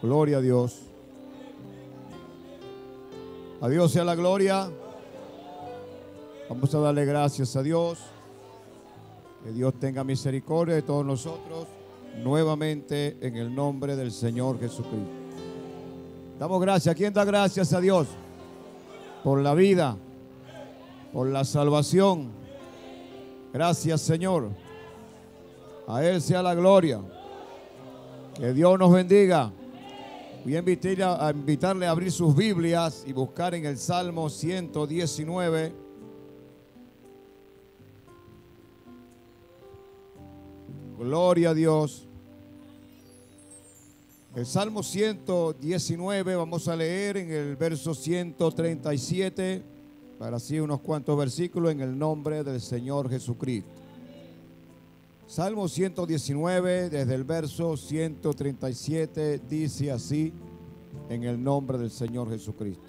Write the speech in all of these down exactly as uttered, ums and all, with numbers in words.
Gloria a Dios. A Dios sea la gloria. Vamos a darle gracias a Dios. Que Dios tenga misericordia de todos nosotros nuevamente en el nombre del Señor Jesucristo. Damos gracias. ¿Quién da gracias a Dios? Por la vida, por la salvación. Gracias, Señor. A Él sea la gloria. Que Dios nos bendiga. Voy a invitarle a, a invitarle a abrir sus Biblias y buscar en el Salmo ciento diecinueve. Gloria a Dios. El Salmo ciento diecinueve, vamos a leer en el verso ciento treinta y siete, para así unos cuantos versículos en el nombre del Señor Jesucristo. Salmo ciento diecinueve, desde el verso ciento treinta y siete, dice así, en el nombre del Señor Jesucristo.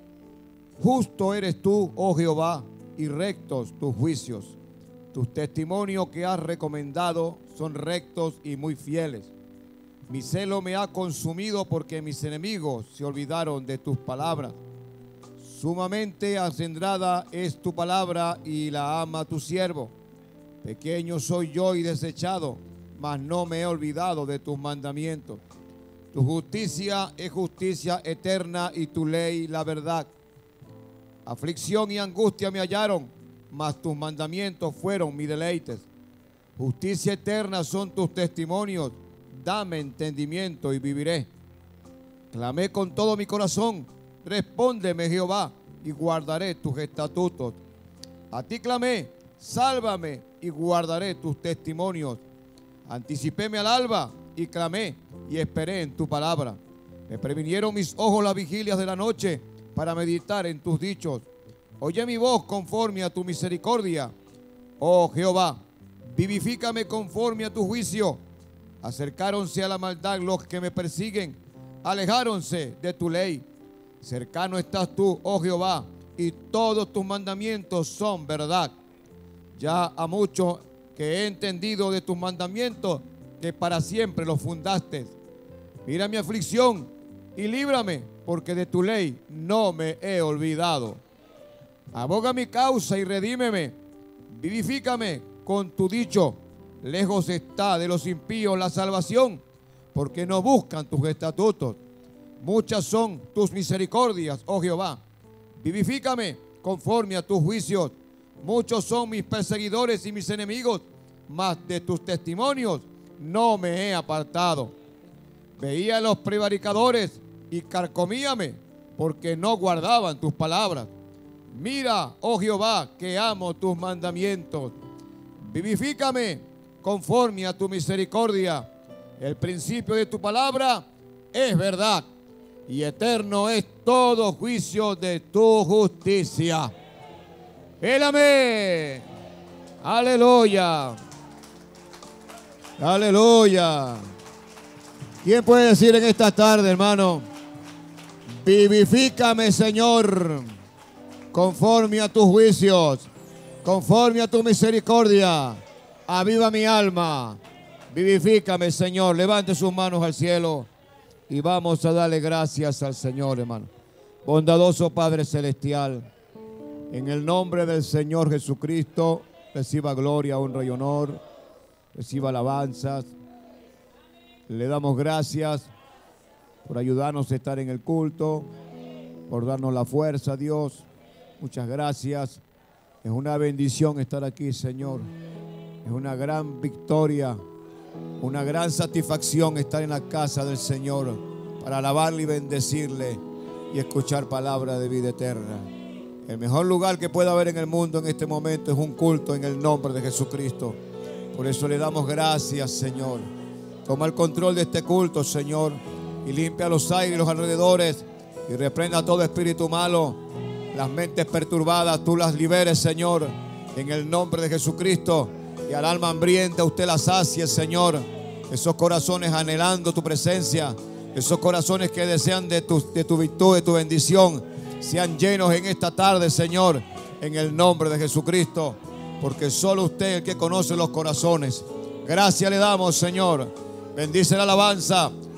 Justo eres tú, oh Jehová, y rectos tus juicios. Tus testimonios que has recomendado son rectos y muy fieles. Mi celo me ha consumido porque mis enemigos se olvidaron de tus palabras. Sumamente acendrada es tu palabra y la ama tu siervo. Pequeño soy yo y desechado, mas no me he olvidado de tus mandamientos. Tu justicia es justicia eterna y tu ley la verdad. Aflicción y angustia me hallaron, mas tus mandamientos fueron mis deleites. Justicia eterna son tus testimonios, dame entendimiento y viviré. Clamé con todo mi corazón, respóndeme Jehová, y guardaré tus estatutos. A ti clamé, sálvame, y guardaré tus testimonios. Anticipéme al alba, y clamé, y esperé en tu palabra. Me previnieron mis ojos las vigilias de la noche, para meditar en tus dichos. Oye mi voz conforme a tu misericordia. Oh Jehová, vivifícame conforme a tu juicio. Acercáronse a la maldad los que me persiguen, alejáronse de tu ley. Cercano estás tú, oh Jehová, y todos tus mandamientos son verdad. Ya a muchos que he entendido de tus mandamientos, que para siempre los fundaste. Mira mi aflicción y líbrame, porque de tu ley no me he olvidado. Aboga mi causa y redímeme. Vivifícame con tu dicho. Lejos está de los impíos la salvación, porque no buscan tus estatutos. Muchas son tus misericordias, oh Jehová. Vivifícame conforme a tus juicios. Muchos son mis perseguidores y mis enemigos, mas de tus testimonios no me he apartado. Veía a los prevaricadores y carcomíame, porque no guardaban tus palabras. Mira, oh Jehová, que amo tus mandamientos. Vivifícame conforme a tu misericordia. El principio de tu palabra es verdad, y eterno es todo juicio de tu justicia. El amén. Aleluya. Aleluya. ¿Quién puede decir en esta tarde, hermano? Vivifícame, Señor, conforme a tus juicios, conforme a tu misericordia. Aviva mi alma. Vivifícame, Señor. Levante sus manos al cielo y vamos a darle gracias al Señor, hermano. Bondadoso Padre Celestial, en el nombre del Señor Jesucristo, reciba gloria, honra y honor, reciba alabanzas. Le damos gracias por ayudarnos a estar en el culto, por darnos la fuerza, Dios. Muchas gracias. Es una bendición estar aquí, Señor. Es una gran victoria, una gran satisfacción estar en la casa del Señor para alabarle y bendecirle y escuchar palabra de vida eterna. El mejor lugar que pueda haber en el mundo en este momento es un culto en el nombre de Jesucristo. Por eso le damos gracias, Señor. Toma el control de este culto, Señor, y limpia los aires y los alrededores y reprenda todo espíritu malo. Las mentes perturbadas, tú las liberes, Señor, en el nombre de Jesucristo. Y al alma hambrienta usted la sacie, Señor. Esos corazones anhelando tu presencia, esos corazones que desean de tu, de tu virtud, de tu bendición, sean llenos en esta tarde, Señor, en el nombre de Jesucristo. Porque solo usted es el que conoce los corazones. Gracias le damos, Señor. Bendice la alabanza,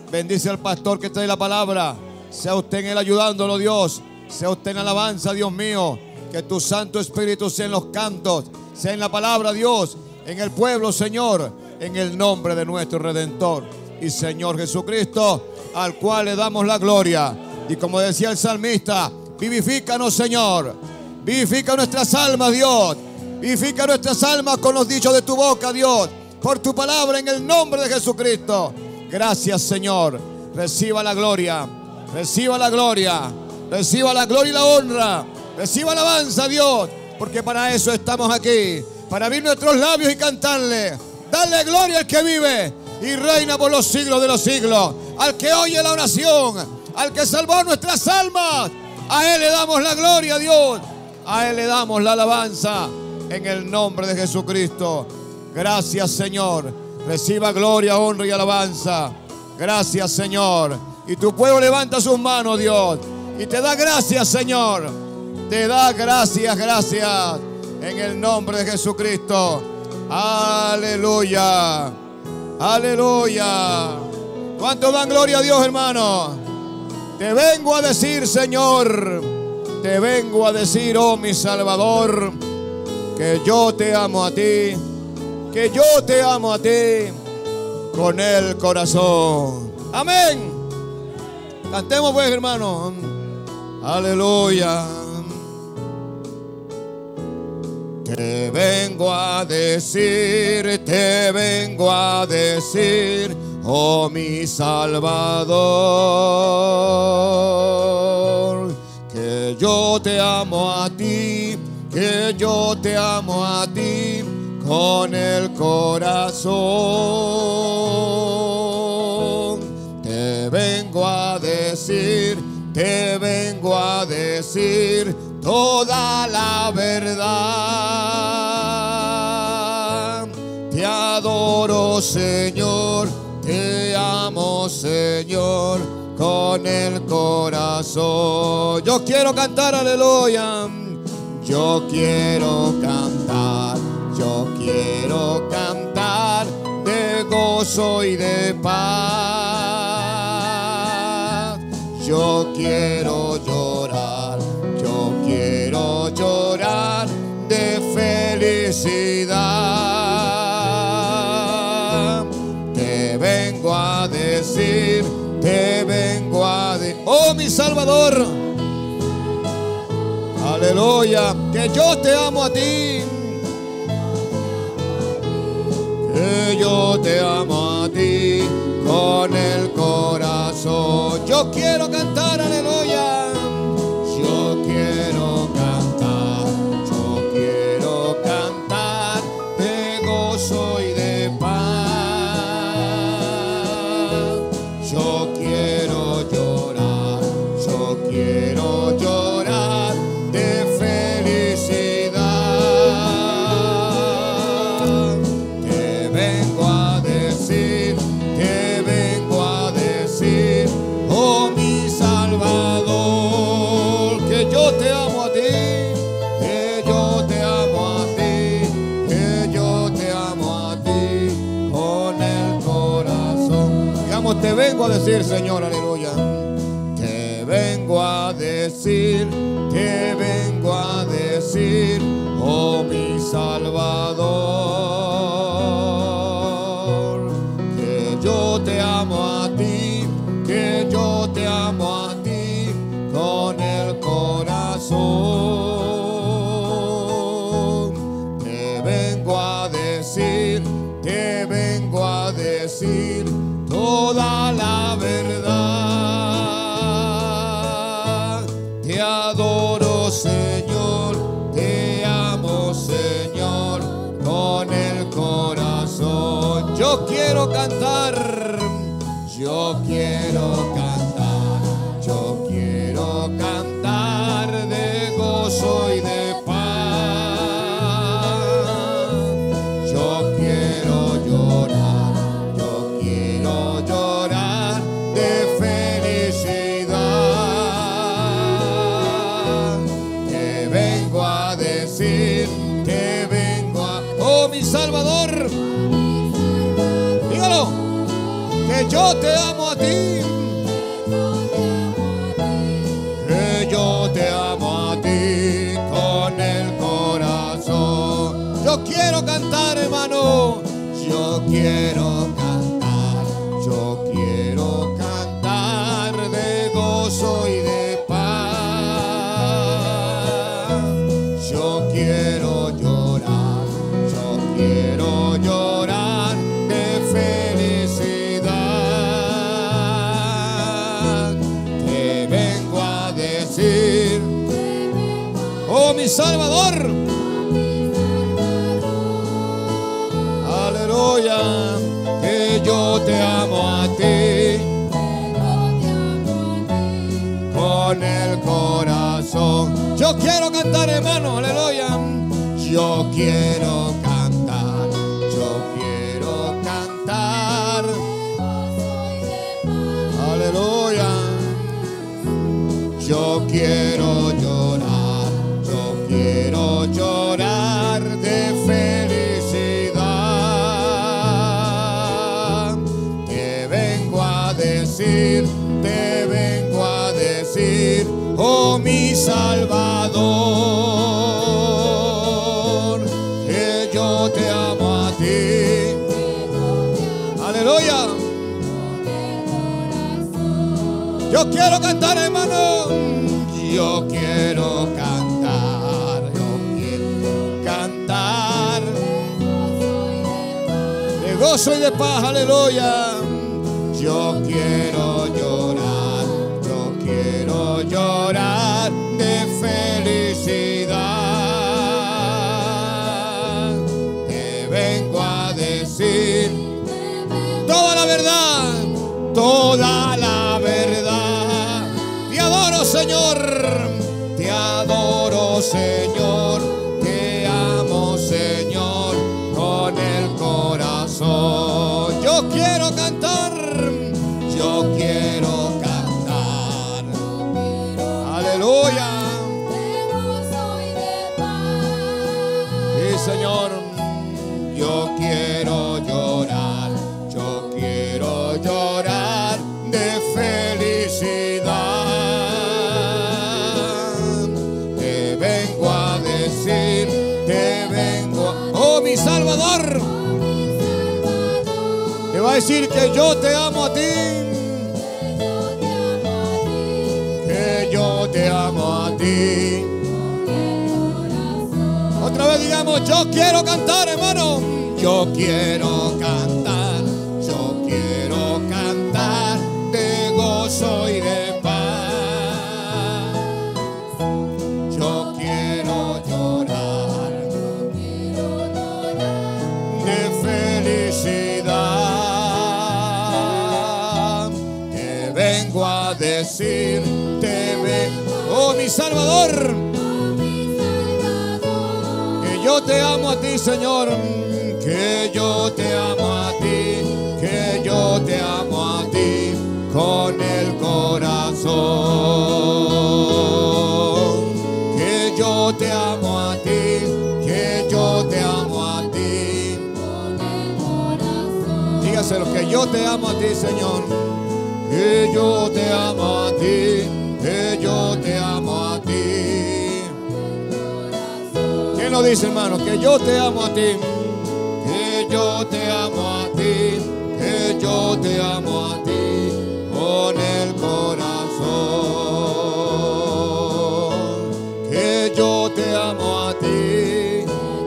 Bendice al pastor que trae la palabra. Sea usted en él ayudándolo, Dios. Sea usted en alabanza, Dios mío. Que tu Santo Espíritu sea en los cantos, sea en la palabra, Dios, en el pueblo, Señor, en el nombre de nuestro Redentor y Señor Jesucristo, al cual le damos la gloria. Y como decía el salmista, vivifícanos, Señor. Vivifica nuestras almas, Dios. Vivifica nuestras almas con los dichos de tu boca, Dios, por tu palabra, en el nombre de Jesucristo. Gracias, Señor. Reciba la gloria, reciba la gloria, reciba la gloria y la honra, reciba alabanza, Dios, porque para eso estamos aquí, para abrir nuestros labios y cantarle, darle gloria al que vive y reina por los siglos de los siglos, al que oye la oración, al que salvó nuestras almas. A Él le damos la gloria, Dios, a Él le damos la alabanza, en el nombre de Jesucristo. Gracias, Señor. Reciba gloria, honra y alabanza. Gracias, Señor. Y tu pueblo levanta sus manos, Dios, y te da gracias, Señor. Te da gracias, gracias, en el nombre de Jesucristo. Aleluya. Aleluya. ¿Cuánto dan gloria a Dios, hermano? Te vengo a decir, Señor, te vengo a decir, oh mi Salvador, que yo te amo a ti, que yo te amo a ti con el corazón. Amén. Cantemos pues, hermano. Aleluya. Te vengo a decir, te vengo a decir, oh mi Salvador, que yo te amo a ti, que yo te amo a ti con el corazón. Te vengo a decir, te vengo a decir toda la verdad. Te adoro, Señor, te amo, Señor, con el corazón. Yo quiero cantar, aleluya. Yo quiero cantar, yo quiero cantar de gozo y de paz. Yo quiero llorar, yo quiero llorar de felicidad. Te vengo a decir, te vengo a decir, oh mi Salvador, aleluya, que yo te amo a ti, que yo te amo a ti con el corazón. Yo quiero cantar, aleluya. Yo quiero cantar, yo quiero cantar de gozo y de paz. Yo quiero llorar, yo quiero llorar de felicidad. Te vengo a decir, te vengo a decir, oh mi Salvador, que yo te amo a ti, que yo te amo a ti, que yo te amo a ti con el corazón. Digamos, te vengo a decir, Señor, aleluya. Te vengo a decir, te vengo a decir, oh mi Salvador, que yo te amo a ti, que yo te amo a ti con el corazón. Te vengo a decir, te vengo a decir toda la verdad. Te adoro, Señor, te amo, Señor, con el corazón. Yo quiero cantar, yo quiero cantar, yo quiero cantar de gozo y de paz. Yo quiero llorar, yo quiero llorar de felicidad. Te vengo a decir, te vengo a... Oh mi Salvador, dígalo. Que que yo te amo a ti, que yo te amo a ti con el corazón. Yo quiero cantar, hermano, yo quiero cantar, yo quiero cantar de gozo y de paz. Yo quiero llorar, yo quiero llorar de felicidad. Te vengo a decir, oh mi Salvador, aleluya, que yo te amo a ti con el corazón. Yo quiero cantar, hermano, aleluya. Yo quiero cantar, yo quiero cantar, aleluya. Yo quiero llorar, yo quiero llorar de felicidad. Te vengo a decir, te vengo a decir, oh mi Salvador, que yo te amo a ti, aleluya. Yo quiero cantar, hermano, yo quiero cantar, yo quiero cantar de gozo y de paz, aleluya. Yo quiero llorar, yo quiero llorar de felicidad. Te vengo a decir toda la verdad, toda la verdad. Te adoro, Señor, te adoro, Señor, te amo, Señor, con el corazón. Yo quiero cantar, yo quiero cantar, aleluya. Sí, Señor, yo quiero llorar, yo quiero llorar de felicidad. Te vengo a decir, te vengo a... oh mi Salvador, te va a decir que yo te amo a ti, que yo te amo a ti. Otra vez digamos, yo quiero cantar, hermano, yo quiero cantar, yo quiero cantar de gozo y de paz. Yo quiero llorar de felicidad. Te vengo a decir, te vengo, oh mi Salvador, que yo te amo a ti, Señor, que yo te amo a ti, que yo te amo a ti con el corazón. Que yo te amo a ti, que yo te amo a ti con el corazón. Dígaselo, que yo te amo a ti, Señor, que yo te amo a ti, que yo te amo a ti. ¿Quién lo dice, hermano? Que yo te amo a ti, que yo te amo a ti, que yo te amo a ti con el corazón. Que yo te amo a ti,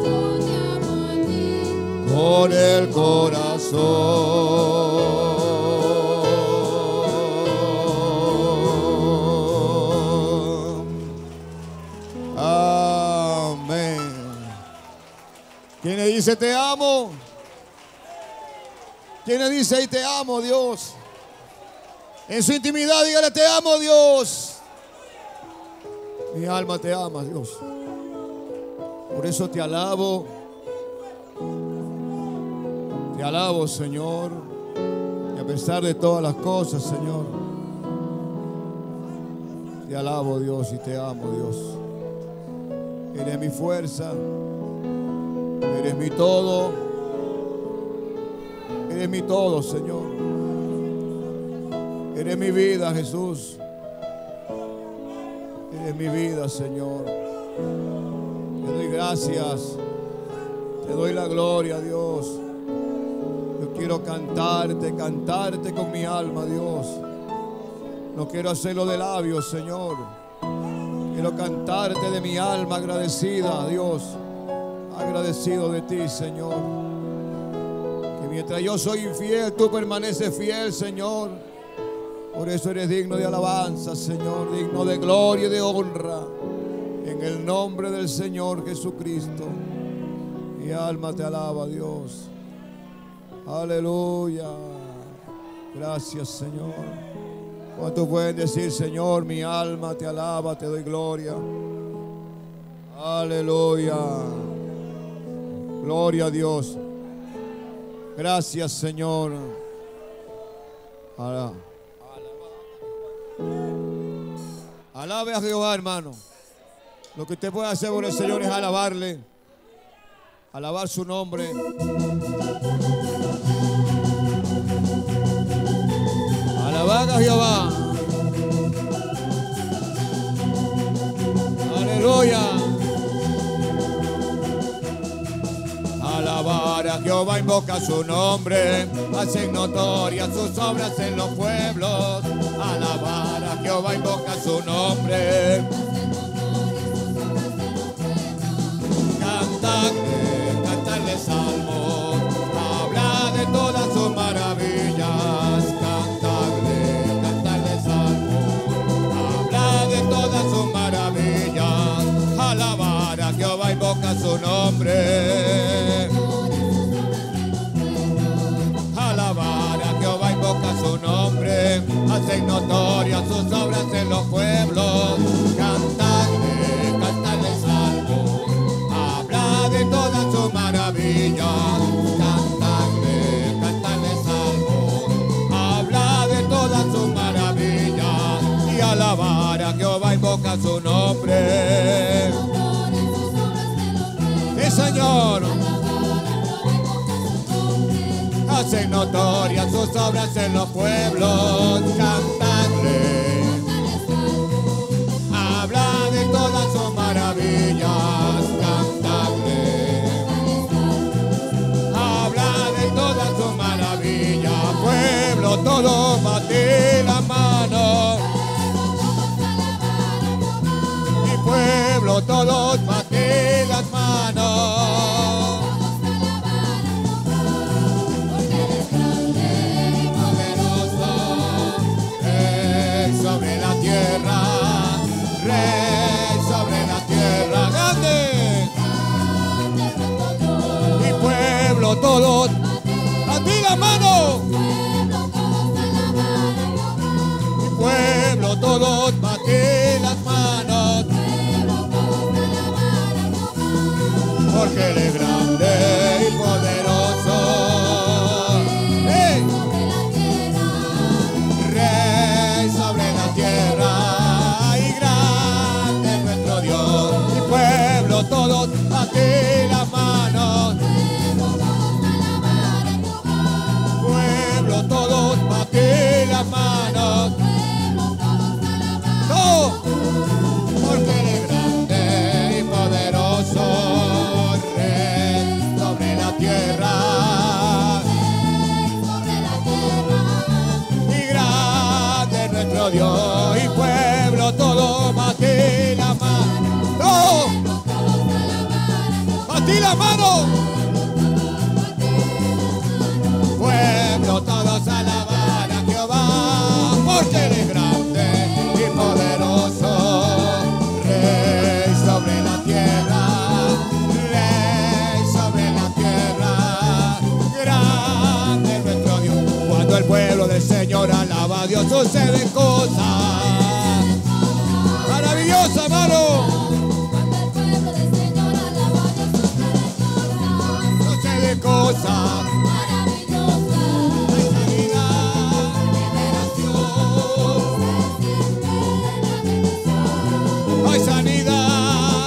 con el corazón. Amén. ¿Quién le dice te amo? ¿Quién le dice ahí te amo, Dios? En su intimidad dígale te amo, Dios. Mi alma te ama, Dios. Por eso te alabo. Te alabo, Señor. Y a pesar de todas las cosas, Señor, te alabo, Dios, y te amo, Dios. Eres mi fuerza. Eres mi todo. Eres mi todo, Señor. Eres mi vida, Jesús. Eres mi vida, Señor. Te doy gracias. Te doy la gloria, Dios. Yo quiero cantarte, cantarte con mi alma, Dios. No quiero hacerlo de labios, Señor. Quiero cantarte de mi alma agradecida, Dios. Agradecido de ti, Señor. Que mientras yo soy infiel, tú permaneces fiel, Señor. Por eso eres digno de alabanza, Señor. Digno de gloria y de honra. En el nombre del Señor Jesucristo. Mi alma te alaba, Dios. Aleluya. Gracias, Señor. ¿Cuántos pueden decir, Señor, mi alma te alaba, te doy gloria? Aleluya. Gloria a Dios. Gracias, Señor. Alaba. Alabe a Jehová, hermano. Lo que usted puede hacer por el Señor es alabarle. Alabar su nombre. Alabad a Jehová. Aleluya. Alabar a Jehová, invoca su nombre, hacen notorias sus obras en los pueblos. Alabar a Jehová, invoca su nombre. Cantadle, cantadle salmo, habla de todas sus maravillas. Cantadle, cantadle salmo, habla de todas sus maravillas. Alabar a Jehová, invoca su nombre. Alabar a Jehová, invoca su nombre, hacen notorias sus obras en los pueblos. Cantadle, cantadle salmo, habla de todas sus maravillas. Cantadle, cantadle salmo, habla de todas sus maravillas. Y alabar a Jehová, invoca su nombre. Sí, Señor. Hacen notorias sus obras en los pueblos. Cantadle, habla de todas sus maravillas. Cantadle, habla de todas sus maravillas. Pueblo, todos batid las manos. Mi pueblo, todos batid las manos. Sobre la tierra, Rey sobre la tierra, grande. Mi pueblo todos, a ti la mano. Mi pueblo todos, a ti las manos. Porque Él es grande y poderoso. ¡Hey! Rey sobre la tierra y grande es nuestro Dios. Mi pueblo todos, a ti las manos. Pueblo todos, a ti las manos. No, porque Él es grande y poderoso. Rey sobre la tierra. Nuestro Dios y pueblo todo, batí la mano, no, batí la mano, pueblo todos alabar a Jehová, porque Él es grande y poderoso, Rey sobre la tierra, Rey sobre la tierra, grande nuestro Dios. Cuando el pueblo del Señor alaba a Dios, suceden cosas maravillosas, hermano. Cuando el pueblo del Señor alaba a Dios, suceden cosas maravillosas. Hay sanidad, liberación. Hay sanidad.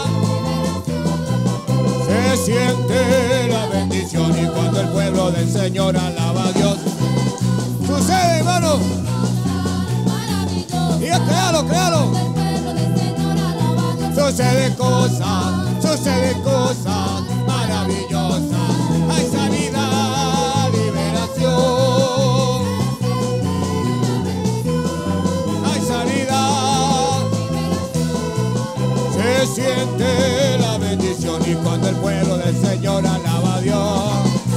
Se siente la bendición. Y cuando el pueblo del Señor alaba a Dios, sucede, hermano. suceden cosas, suceden cosas maravillosas. Hay sanidad, liberación. Hay sanidad. Se siente la bendición y cuando el pueblo del Señor alaba a Dios.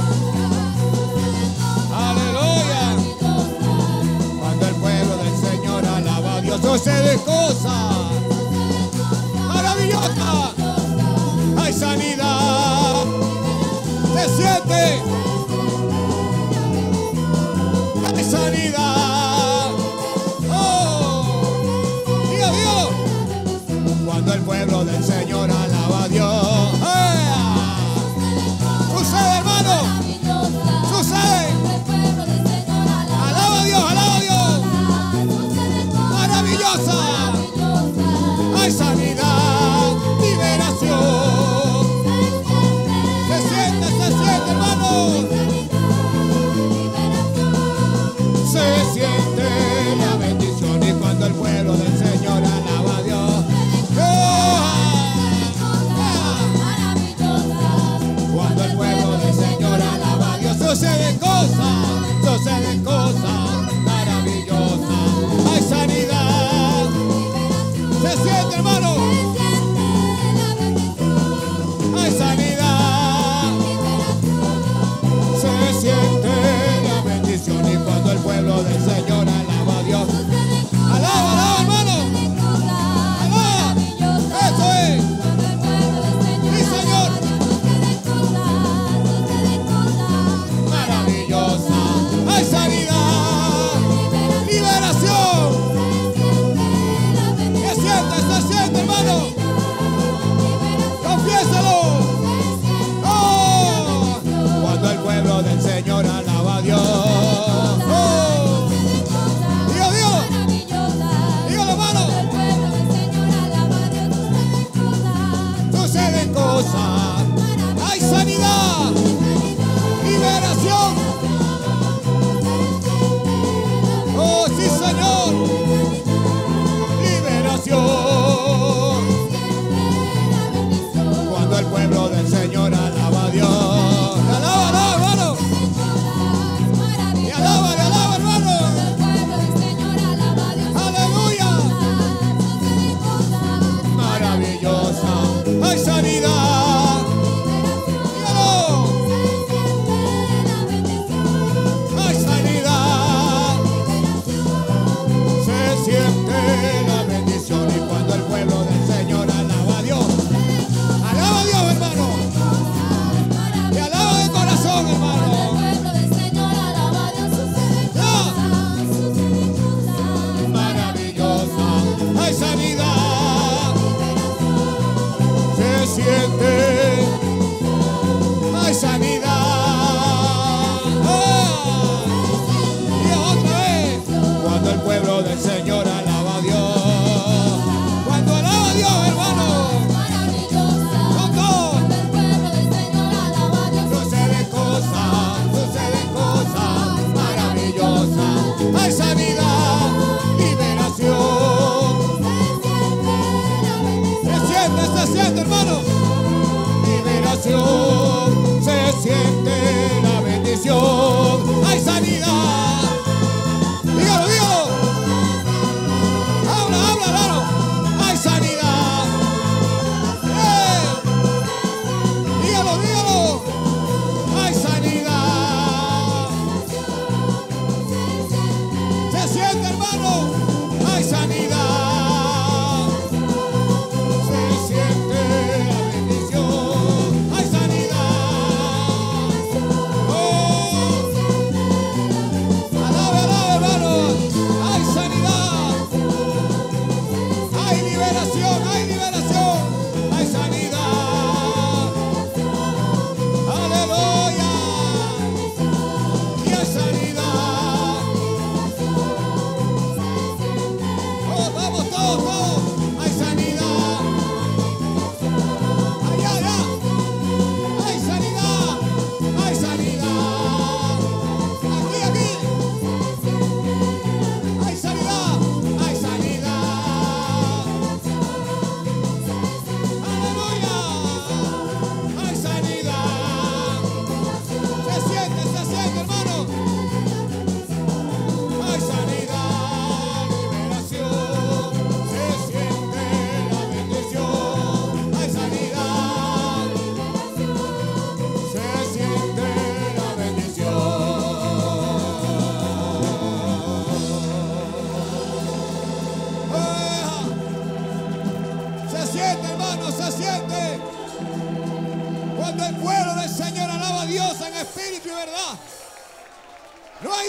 Aleluya. Cuando el pueblo del Señor alaba a Dios, suceden cosas maravillosas. Hay sanidad. Se siente. Hay sanidad. Oh, diga Dios. Cuando el pueblo del Señor alaba a Dios. ¡Eh! Sucede, hermano. Sucede. Alaba a Dios, alaba a Dios. Maravillosa. Hay sanidad, liberación. Se siente, se siente, hermano. Se siente la bendición y cuando el pueblo del Señor alaba a Dios. Cuando el pueblo del Señor alaba a Dios, suceden cosas, suceden cosas maravillosas. Hay sanidad. Se siente, hermano. Hay sanidad. Se siente la bendición y cuando el pueblo del Señor alaba a Dios. Alaba, alaba, hermano. Alaba. Eso es. Sí, Señor. Maravillosa. Hay sanidad. Liberación. Se siente, se siente, hermano. Confiésalo. Oh, cuando el pueblo del Señor alaba a Dios. Oh, diga Dios. Dígalo, hermano. Suceden cosas. Hay sanidad. Liberación. Oh, sí, Señor. Liberación. Cuando el pueblo del Señor alaba a Dios. Alaba, alaba, hermano. Y alaba, y alaba, hermano. Aleluya. Maravillosa. Hay sanidad. Dígalo. Hay sanidad. Se siente la bendición y cuando el pueblo del Señor alaba a Dios. Alaba a Dios, hermano. Y alaba de corazón, hermano. Maravillosa. Hay sanidad. Se siente. Hay sanidad. Ah, y otra vez. Cuando el pueblo del Señor alaba a Dios. Cuando alaba a Dios, hermano. Suceden cosas, suceden cosas maravillosas. Hay sanidad, liberación. Se siente, se siente, hermano. Liberación, se siente la bendición. Hay sanidad. Dígalo, dígalo. Habla, habla, hermano. Hay sanidad. ¡Eh! Dígalo, dígalo. Hay sanidad. Se siente, hermano. Hay sanidad. Se siente la bendición. Hay sanidad. Oh. Alaba, alaba, hermano. Hay sanidad. Hay liberación, hay liberación. Hay sanidad. Aleluya. Y hay sanidad. Oh,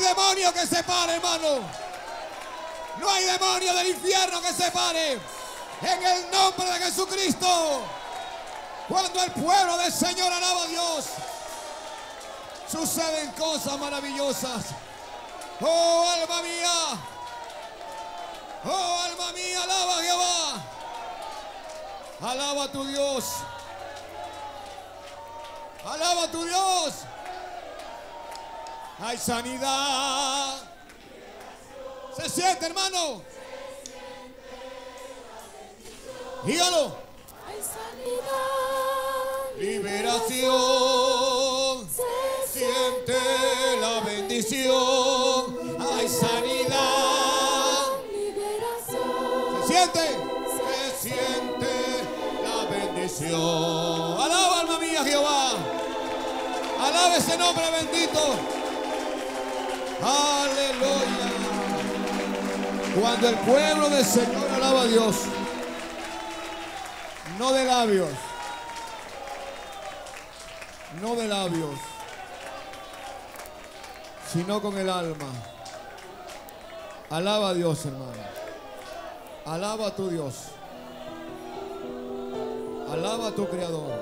demonio que se pare, hermano. No hay demonio del infierno que se pare. En el nombre de Jesucristo. Cuando el pueblo del Señor alaba a Dios, suceden cosas maravillosas. Oh, alma mía. Oh, alma mía, alaba a Jehová. Alaba a tu Dios. Alaba a tu Dios. Hay sanidad. ¿Se siente, hermano? Dígalo. Hay sanidad, Liberación. se Siente la bendición. Hay sanidad. liberación. ¿Se siente? Se siente la bendición. Alaba, alma mía, Jehová. Alaba ese nombre bendito. Aleluya. Cuando el pueblo del Señor alaba a Dios, no de labios, no de labios, sino con el alma. Alaba a Dios, hermano. Alaba a tu Dios. Alaba a tu Creador.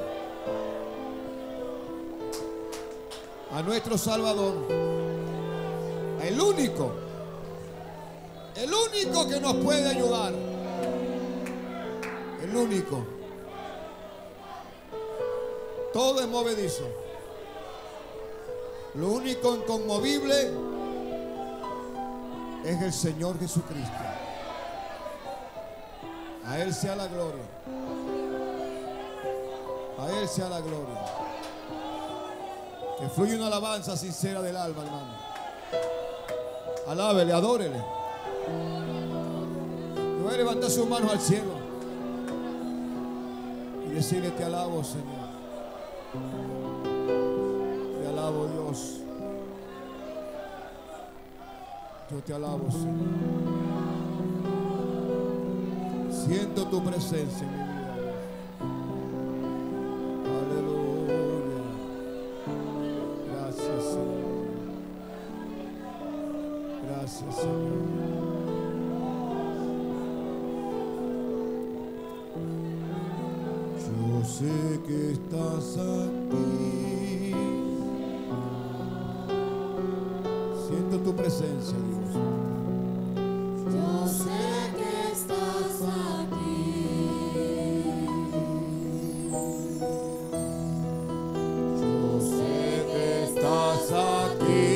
A nuestro Salvador. El único. El único que nos puede ayudar. El único. Todo es movedizo. Lo único inconmovible es el Señor Jesucristo. A Él sea la gloria. A Él sea la gloria. Que fluya una alabanza sincera del alma, hermano. Alábele, adórele. Y voy a levantar sus manos al cielo y decirle: te alabo, Señor. Te alabo, Dios. Yo te alabo, Señor. Siento tu presencia en mi vida. Aleluya. Gracias, Señor. Gracias, Señor. Yo sé que estás aquí. Siento tu presencia, Dios. Yo sé que estás aquí. Yo sé que estás aquí.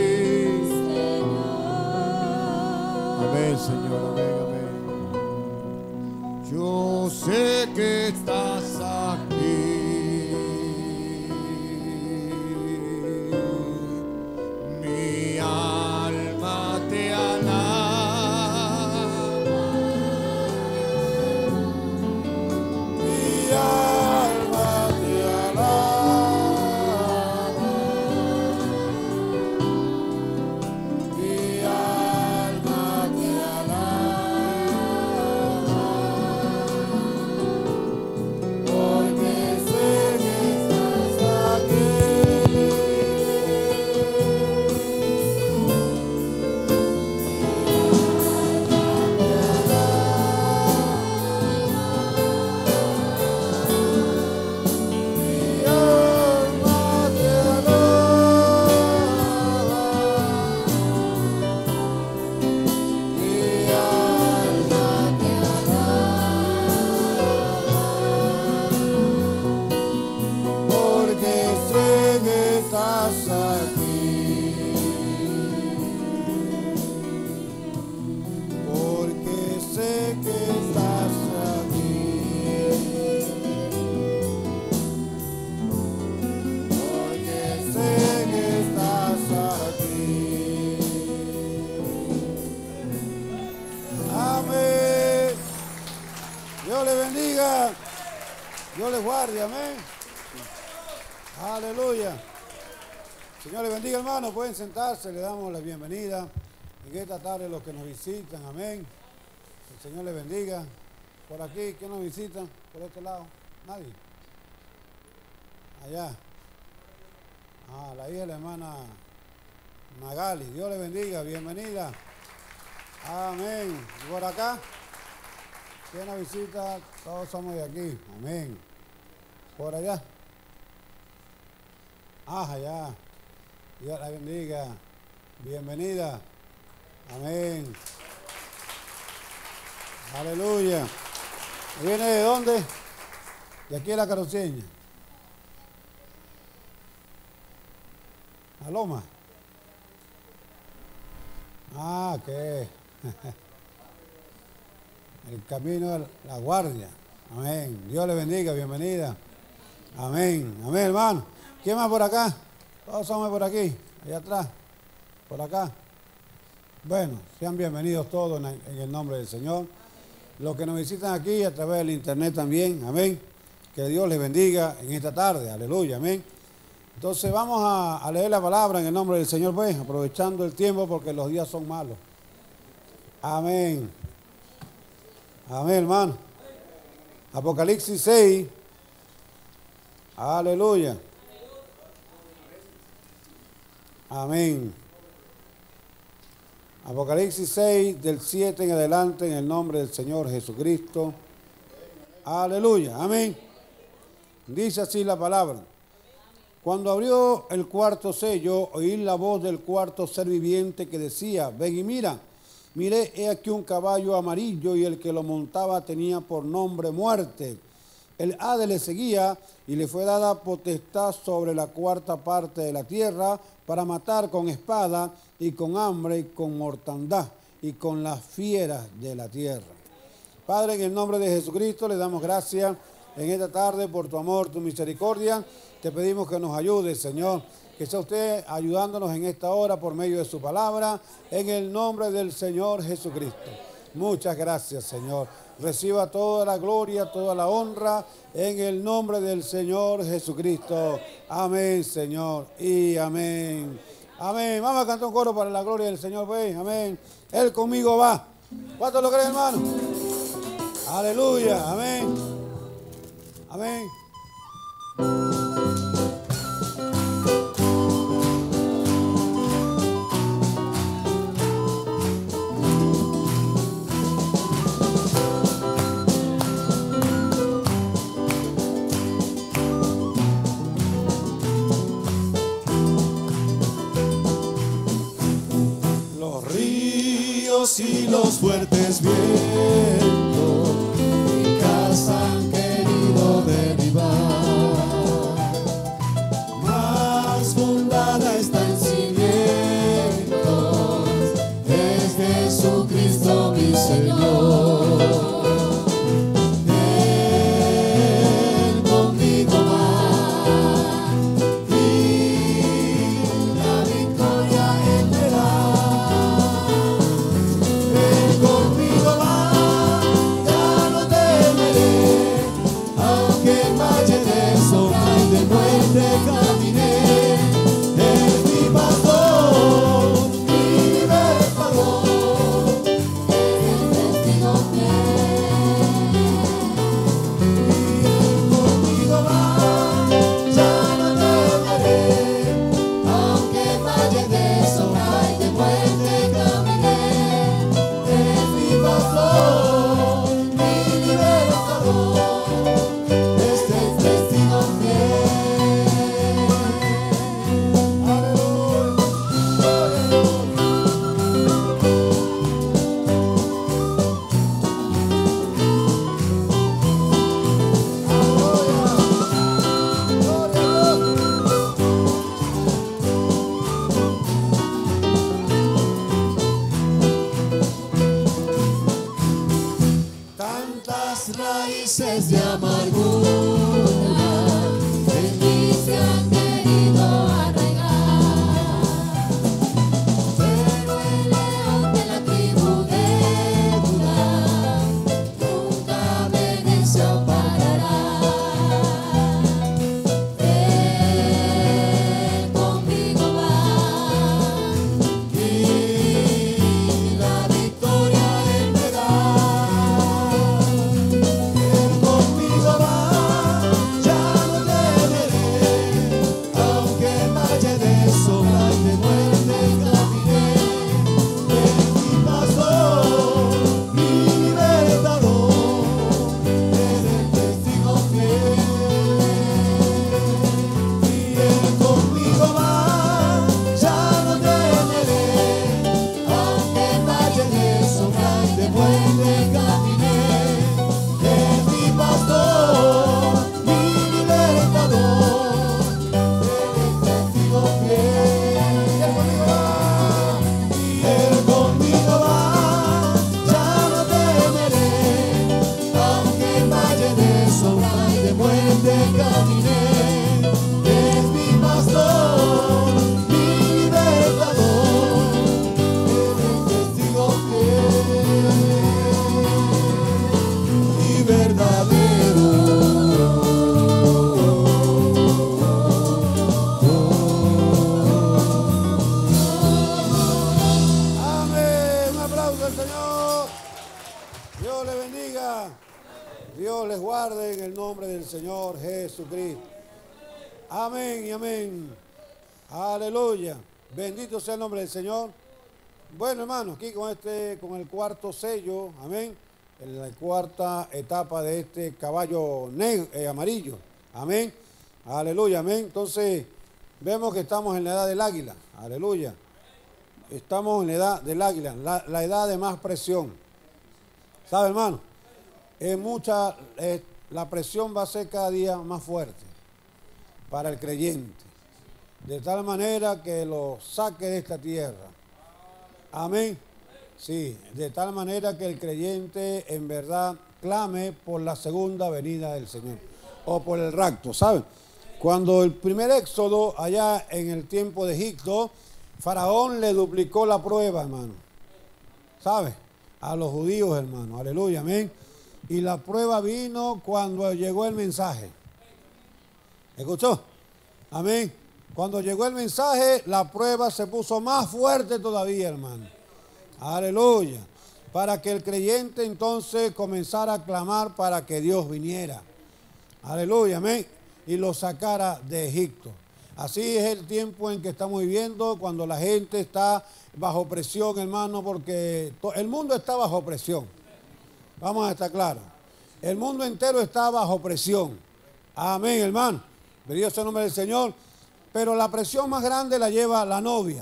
Amén, Señor, amén, amén. Yo sé que estás aquí. Mi alma te alaba. Mi alma te alaba. Mi alma te alaba. Porque sé que estás aquí. Mi alma te alaba. Mi alma te alaba. Porque sé que estás aquí. Porque sé que estás aquí. Porque sé que estás aquí. Amén. Dios le bendiga. Dios le guarde. Amén. Aleluya. Señor le bendiga, hermano. Pueden sentarse. Le damos la bienvenida en esta tarde a los que nos visitan. Amén. El Señor le bendiga. Por aquí, ¿quién nos visita? Por este lado. Nadie. Allá. Ah, la hija de la hermana Magali, Dios le bendiga, bienvenida. Amén. ¿Y por acá? ¿Quién nos visita? Todos somos de aquí. Amén. ¿Por allá? Ah, allá. Dios la bendiga. Bienvenida. Amén. Aleluya. ¿Viene de dónde? De aquí a la Caroseña. ¿A Loma? Ah, ¿qué? El camino de la guardia. Amén. Dios le bendiga, bienvenida. Amén. Amén, hermano. ¿Quién más por acá? Todos somos por aquí, allá atrás, por acá. Bueno, sean bienvenidos todos en el nombre del Señor. Los que nos visitan aquí a través del internet también, amén. Que Dios les bendiga en esta tarde, aleluya, amén. Entonces vamos a, a leer la palabra en el nombre del Señor, pues, aprovechando el tiempo porque los días son malos. Amén. Amén, hermano. Apocalipsis seis. Aleluya. Amén. Apocalipsis seis, del siete en adelante, en el nombre del Señor Jesucristo. Aleluya. Amén. Dice así la palabra. Cuando abrió el cuarto sello, oí la voz del cuarto ser viviente que decía, ven y mira. Miré, he aquí un caballo amarillo y el que lo montaba tenía por nombre Muerte. El Hades le seguía y le fue dada potestad sobre la cuarta parte de la tierra para matar con espada y con hambre y con mortandad y con las fieras de la tierra. Padre, en el nombre de Jesucristo le damos gracias en esta tarde por tu amor, tu misericordia. Te pedimos que nos ayude, Señor, que sea usted ayudándonos en esta hora por medio de su palabra, en el nombre del Señor Jesucristo. Muchas gracias, Señor. Reciba toda la gloria, toda la honra, en el nombre del Señor Jesucristo. Amén, Señor, y amén. Amén. Vamos a cantar un coro para la gloria del Señor, pues. Amén. Él conmigo va. ¿Cuánto lo creen, hermano? Aleluya. Amén. Amén. Y los fuertes vientos mi casa han querido derribar, más fundada está en cimientos, es Jesucristo mi Señor. Él conmigo va y la victoria Él me da. Conmigo va, ya no temeré, aunque en valle de sombra y de muerte caminé. Es mi pastor, mi libertador, es el testigo al Señor. Dios les bendiga. Dios les guarde en el nombre del Señor Jesucristo. Amén y amén. Aleluya. Bendito sea el nombre del Señor. Bueno, hermanos, aquí con este, con el cuarto sello, amén, en la cuarta etapa de este caballo negro, eh, amarillo, amén, aleluya, amén. Entonces, vemos que estamos en la edad del águila, aleluya. Estamos en la edad del águila, la, la edad de más presión. ¿Sabe, hermano? Es mucha, eh, la presión va a ser cada día más fuerte para el creyente, de tal manera que lo saque de esta tierra. Amén. Sí, de tal manera que el creyente en verdad clame por la segunda venida del Señor o por el rapto, ¿saben? Cuando el primer éxodo allá en el tiempo de Egipto, Faraón le duplicó la prueba, hermano. ¿Sabe? A los judíos, hermano. Aleluya, amén. Y la prueba vino cuando llegó el mensaje. ¿Escuchó? Amén. Cuando llegó el mensaje, la prueba se puso más fuerte todavía, hermano. Aleluya. Para que el creyente entonces comenzara a clamar para que Dios viniera. Aleluya, amén. Y lo sacara de Egipto. Así es el tiempo en que estamos viviendo, cuando la gente está bajo presión, hermano, porque el mundo está bajo presión. Vamos a estar claros. El mundo entero está bajo presión. Amén, hermano. Bendito sea el nombre del Señor. Pero la presión más grande la lleva la novia.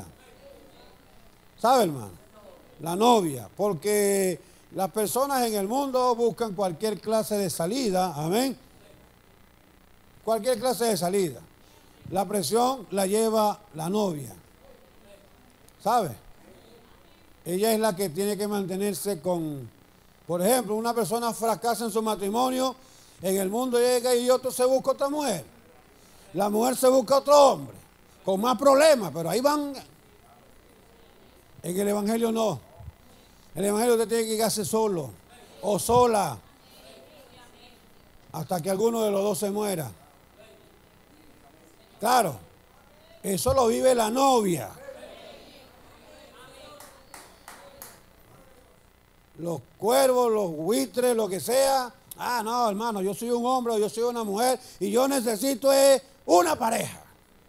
¿Sabe, hermano? La novia. Porque las personas en el mundo buscan cualquier clase de salida. Amén. Cualquier clase de salida. La presión la lleva la novia. ¿Sabe? Ella es la que tiene que mantenerse con... Por ejemplo, una persona fracasa en su matrimonio, en el mundo llega y otro se busca otra mujer. La mujer se busca otro hombre, con más problemas, pero ahí van. En el evangelio no. El evangelio usted tiene que quedarse solo o sola hasta que alguno de los dos se muera. Claro, eso lo vive la novia. Los cuervos, los buitres, lo que sea. Ah, no, hermano, yo soy un hombre o yo soy una mujer y yo necesito es una pareja.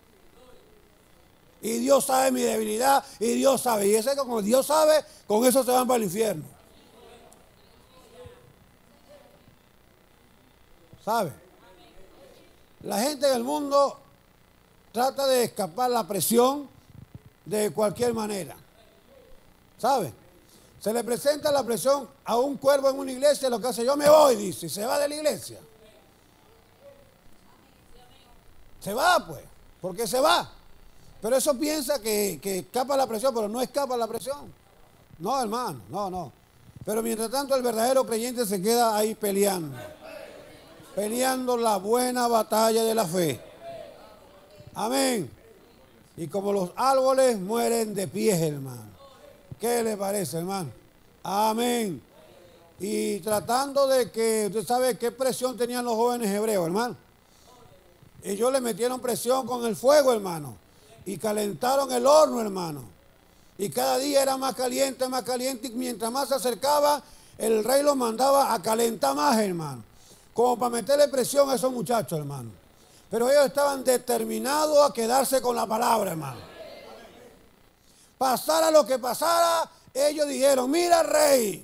Y Dios sabe mi debilidad y Dios sabe. Y ese como Dios sabe, con eso se van para el infierno. ¿Sabe? La gente del mundo trata de escapar la presión de cualquier manera. ¿Sabe? Se le presenta la presión a un cuervo en una iglesia, lo que hace, yo me voy, dice, y se va de la iglesia. Se va, pues, porque se va. Pero eso piensa que, que escapa la presión, pero no escapa la presión. No, hermano, no, no. Pero mientras tanto el verdadero creyente se queda ahí peleando. Peleando la buena batalla de la fe. Amén. Y como los árboles mueren de pie, hermano. ¿Qué le parece, hermano? Amén. Y tratando de que, usted sabe qué presión tenían los jóvenes hebreos, hermano. Ellos le metieron presión con el fuego, hermano. Y calentaron el horno, hermano. Y cada día era más caliente, más caliente. Y mientras más se acercaba, el rey los mandaba a calentar más, hermano. Como para meterle presión a esos muchachos, hermano. Pero ellos estaban determinados a quedarse con la palabra, hermano. Pasara lo que pasara, ellos dijeron, mira, rey.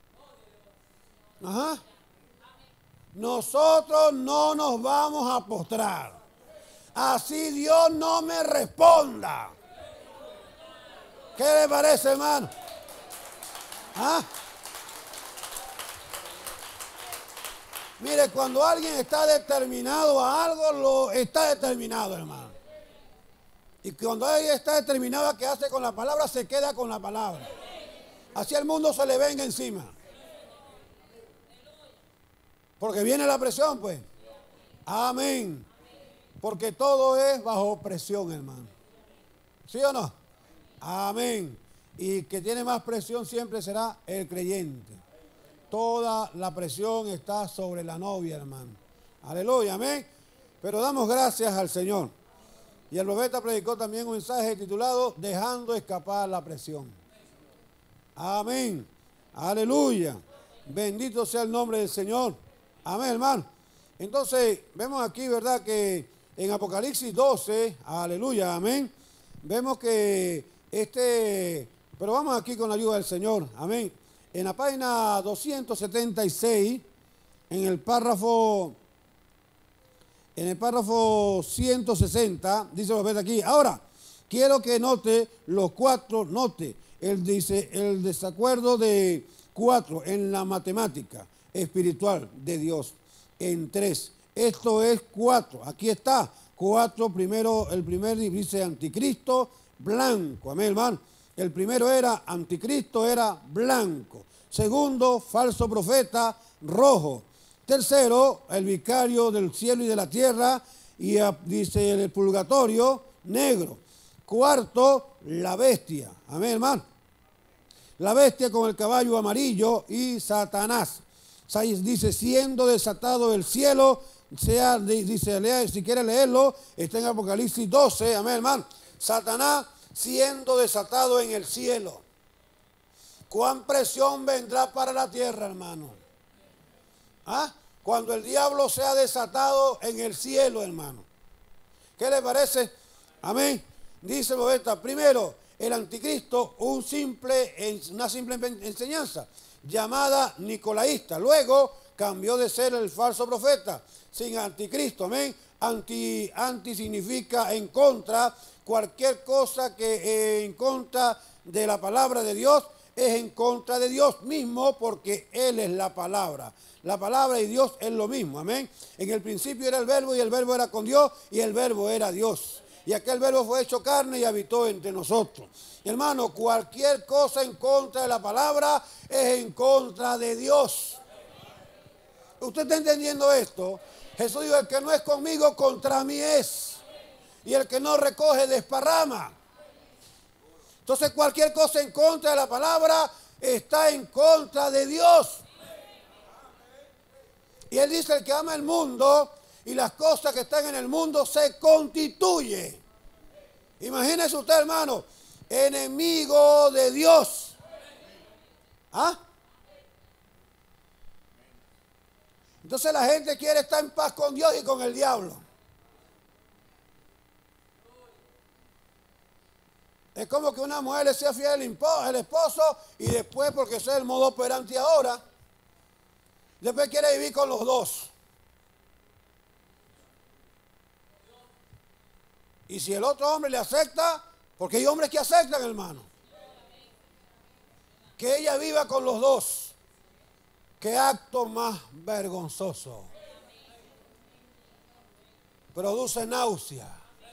Ajá. Nosotros no nos vamos a postrar. Así Dios no me responda. ¿Qué le parece, hermano? ¿Ah? Mire, cuando alguien está determinado a algo, lo está determinado, hermano. Y cuando alguien está determinado a quedarse con la palabra, se queda con la palabra. Así el mundo se le venga encima. Porque viene la presión, pues. Amén. Porque todo es bajo presión, hermano. ¿Sí o no? Amén. Y que tiene más presión siempre será el creyente. Toda la presión está sobre la novia, hermano. Aleluya, amén. Pero damos gracias al Señor. Y el profeta predicó también un mensaje titulado Dejando escapar la presión. Amén. Aleluya. Bendito sea el nombre del Señor. Amén, hermano. Entonces, vemos aquí, ¿verdad? Que en Apocalipsis doce, aleluya, amén. Vemos que este, pero vamos aquí con la ayuda del Señor, amén. En la página doscientos setenta y seis, en el párrafo, en el párrafo ciento sesenta, dice lo ves aquí. Ahora, quiero que note los cuatro, note, él dice el desacuerdo de cuatro en la matemática espiritual de Dios, en tres. Esto es cuatro, aquí está, cuatro, primero, el primer dice anticristo blanco, amén, hermano. El primero era anticristo, era blanco. Segundo, falso profeta, rojo. Tercero, el vicario del cielo y de la tierra, y dice el purgatorio, negro. Cuarto, la bestia, amén, hermano. La bestia con el caballo amarillo y Satanás. Dice, siendo desatado del cielo, sea, dice, lea, si quiere leerlo, está en Apocalipsis doce, amén, hermano. Satanás siendo desatado en el cielo. ¿Cuán presión vendrá para la tierra, hermano? ¿Ah? Cuando el diablo sea desatado en el cielo, hermano. ¿Qué le parece? Amén. Dice el profeta, primero, el anticristo, un simple, una simple enseñanza llamada nicolaísta. Luego cambió de ser el falso profeta, sin anticristo, amén. Anti, anti significa en contra, cualquier cosa que eh, en contra de la palabra de Dios es en contra de Dios mismo, porque Él es la palabra. La palabra y Dios es lo mismo, amén. En el principio era el verbo y el verbo era con Dios y el verbo era Dios. Y aquel verbo fue hecho carne y habitó entre nosotros. Hermano, cualquier cosa en contra de la palabra es en contra de Dios. ¿Usted está entendiendo esto? Jesús dijo, el que no es conmigo, contra mí es. Y el que no recoge, desparrama. Entonces cualquier cosa en contra de la palabra está en contra de Dios. Y él dice, el que ama el mundo y las cosas que están en el mundo se constituye. Imagínese usted, hermano, enemigo de Dios. ¿Ah? Entonces la gente quiere estar en paz con Dios y con el diablo. Es como que una mujer le sea fiel al esposo y después, porque ese es el modo operante ahora, después quiere vivir con los dos. Y si el otro hombre le acepta, porque hay hombres que aceptan, hermano, que ella viva con los dos. Qué acto más vergonzoso. Produce náusea.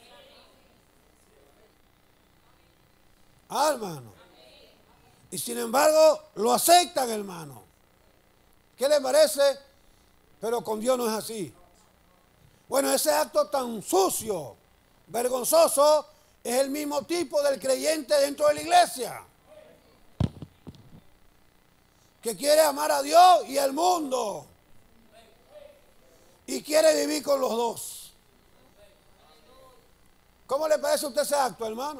Ah, hermano. Y sin embargo, lo aceptan, hermano. ¿Qué le parece? Pero con Dios no es así. Bueno, ese acto tan sucio, vergonzoso, es el mismo tipo del creyente dentro de la iglesia, que quiere amar a Dios y al mundo, y quiere vivir con los dos. ¿Cómo le parece a usted ese acto, hermano?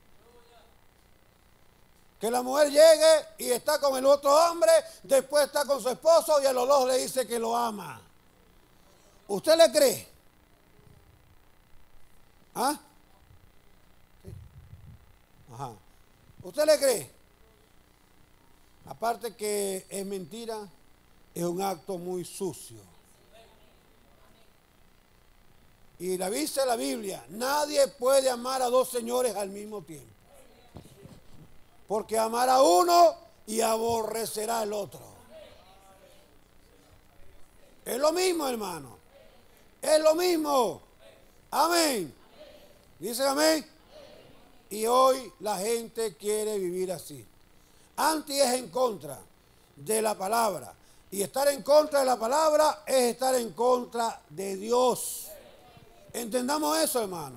Que la mujer llegue y está con el otro hombre, después está con su esposo y a los dos le dice que lo ama. ¿Usted le cree? ¿Ah? Sí. Ajá. ¿Usted le cree? Aparte que es mentira, es un acto muy sucio. Y la dice la Biblia, nadie puede amar a dos señores al mismo tiempo. Porque amará a uno y aborrecerá al otro. Es lo mismo, hermano. Es lo mismo. Amén. Dice amén. Y hoy la gente quiere vivir así. Anti es en contra de la palabra. Y estar en contra de la palabra es estar en contra de Dios. Entendamos eso, hermano.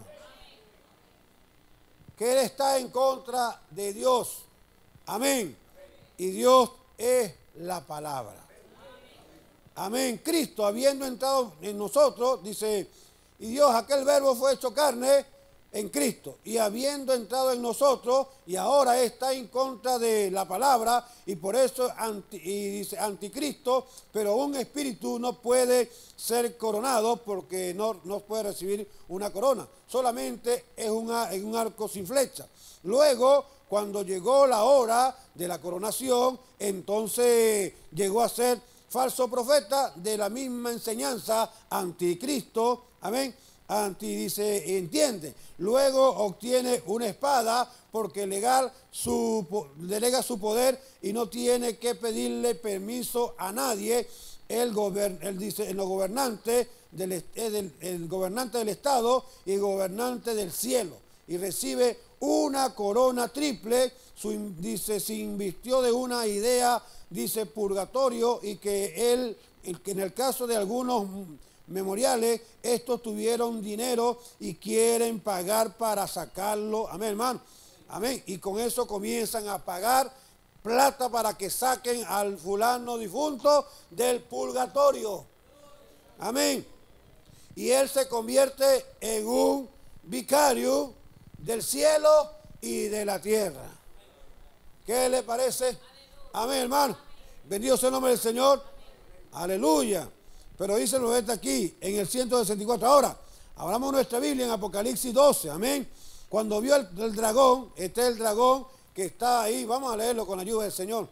Que Él está en contra de Dios. Amén. Y Dios es la palabra. Amén. Cristo, habiendo entrado en nosotros, dice, y Dios, aquel verbo fue hecho carne, en Cristo y habiendo entrado en nosotros y ahora está en contra de la palabra y por eso anti, y dice anticristo, pero un espíritu no puede ser coronado porque no, no puede recibir una corona, solamente es una, en un arco sin flecha. Luego, cuando llegó la hora de la coronación, entonces llegó a ser falso profeta de la misma enseñanza, anticristo, amén. Anti dice, entiende. Luego obtiene una espada porque legal su, delega su poder y no tiene que pedirle permiso a nadie. El gobern, él dice, el gobernante del, el, el gobernante del Estado y gobernante del cielo. Y recibe una corona triple. Su, dice, se invistió de una idea, dice, purgatorio, y que él, el, que en el caso de algunos memoriales, estos tuvieron dinero y quieren pagar para sacarlo, amén, hermano, amén, y con eso comienzan a pagar plata para que saquen al fulano difunto del purgatorio, amén, y él se convierte en un vicario del cielo y de la tierra. ¿Qué le parece? Amén, hermano, bendito sea el nombre del Señor, aleluya. Pero dice el profeta aquí, en el ciento sesenta y cuatro. Ahora, hablamos de nuestra Biblia en Apocalipsis doce, amén. Cuando vio el, el dragón, este es el dragón que está ahí. Vamos a leerlo con la ayuda del Señor.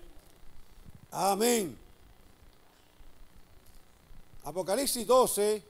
Amén. Apocalipsis doce.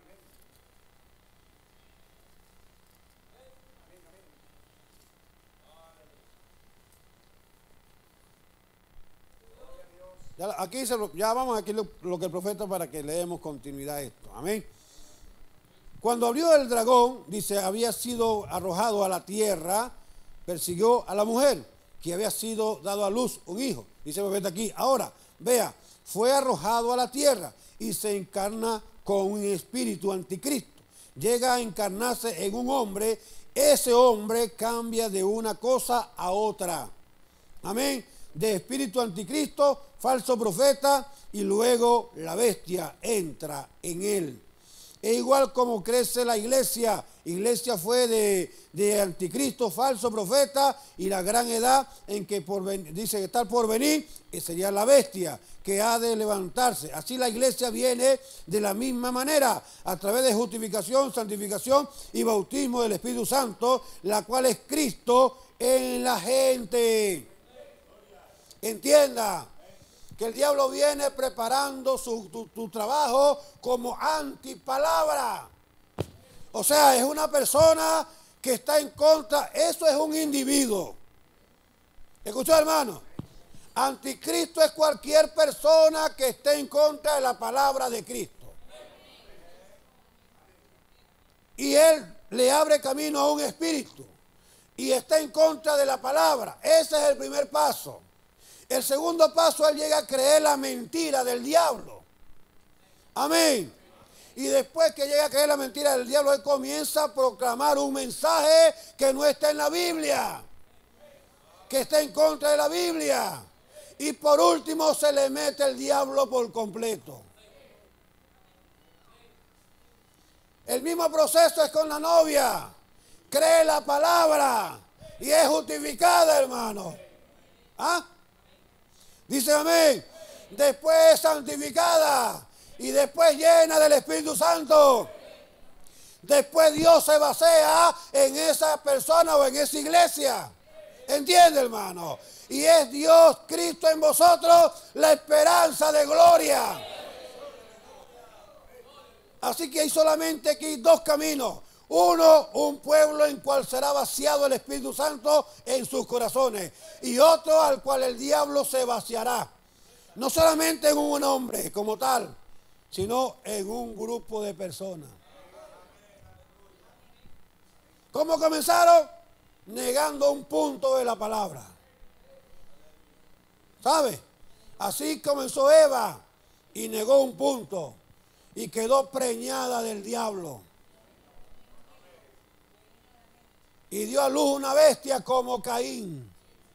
Ya, aquí dice, ya vamos aquí lo, lo que el profeta para que le demos continuidad a esto. Amén. Cuando abrió el dragón, dice, había sido arrojado a la tierra, persiguió a la mujer, que había sido dado a luz un hijo. Dice el profeta aquí, ahora, vea, fue arrojado a la tierra y se encarna con un espíritu anticristo. Llega a encarnarse en un hombre, ese hombre cambia de una cosa a otra. Amén. De espíritu anticristo, falso profeta, y luego la bestia entra en él. Es igual como crece la iglesia. Iglesia fue de, de anticristo, falso profeta, y la gran edad en que por, dice que está por venir, que sería la bestia, que ha de levantarse. Así la iglesia viene de la misma manera, a través de justificación, santificación y bautismo del Espíritu Santo, la cual es Cristo en la gente. Entienda que el diablo viene preparando su tu, tu trabajo como antipalabra. O sea, es una persona que está en contra. Eso es un individuo. ¿Escuchó, hermano? Anticristo es cualquier persona que esté en contra de la palabra de Cristo. Y él le abre camino a un espíritu y está en contra de la palabra. Ese es el primer paso. El segundo paso, él llega a creer la mentira del diablo. Amén. Y después que llega a creer la mentira del diablo, él comienza a proclamar un mensaje que no está en la Biblia, que está en contra de la Biblia. Y por último se le mete el diablo por completo. El mismo proceso es con la novia. Cree la palabra y es justificada, hermano. ¿Ah? Dice amén. Después santificada y después llena del Espíritu Santo. Después Dios se basea en esa persona o en esa iglesia. ¿Entiende, hermano? Y es Dios, Cristo en vosotros, la esperanza de gloria. Así que hay solamente aquí dos caminos. Uno, un pueblo en cual será vaciado el Espíritu Santo en sus corazones. Y otro al cual el diablo se vaciará. No solamente en un hombre como tal, sino en un grupo de personas. ¿Cómo comenzaron? Negando un punto de la palabra. ¿Sabe? Así comenzó Eva y negó un punto y quedó preñada del diablo. Y dio a luz una bestia como Caín.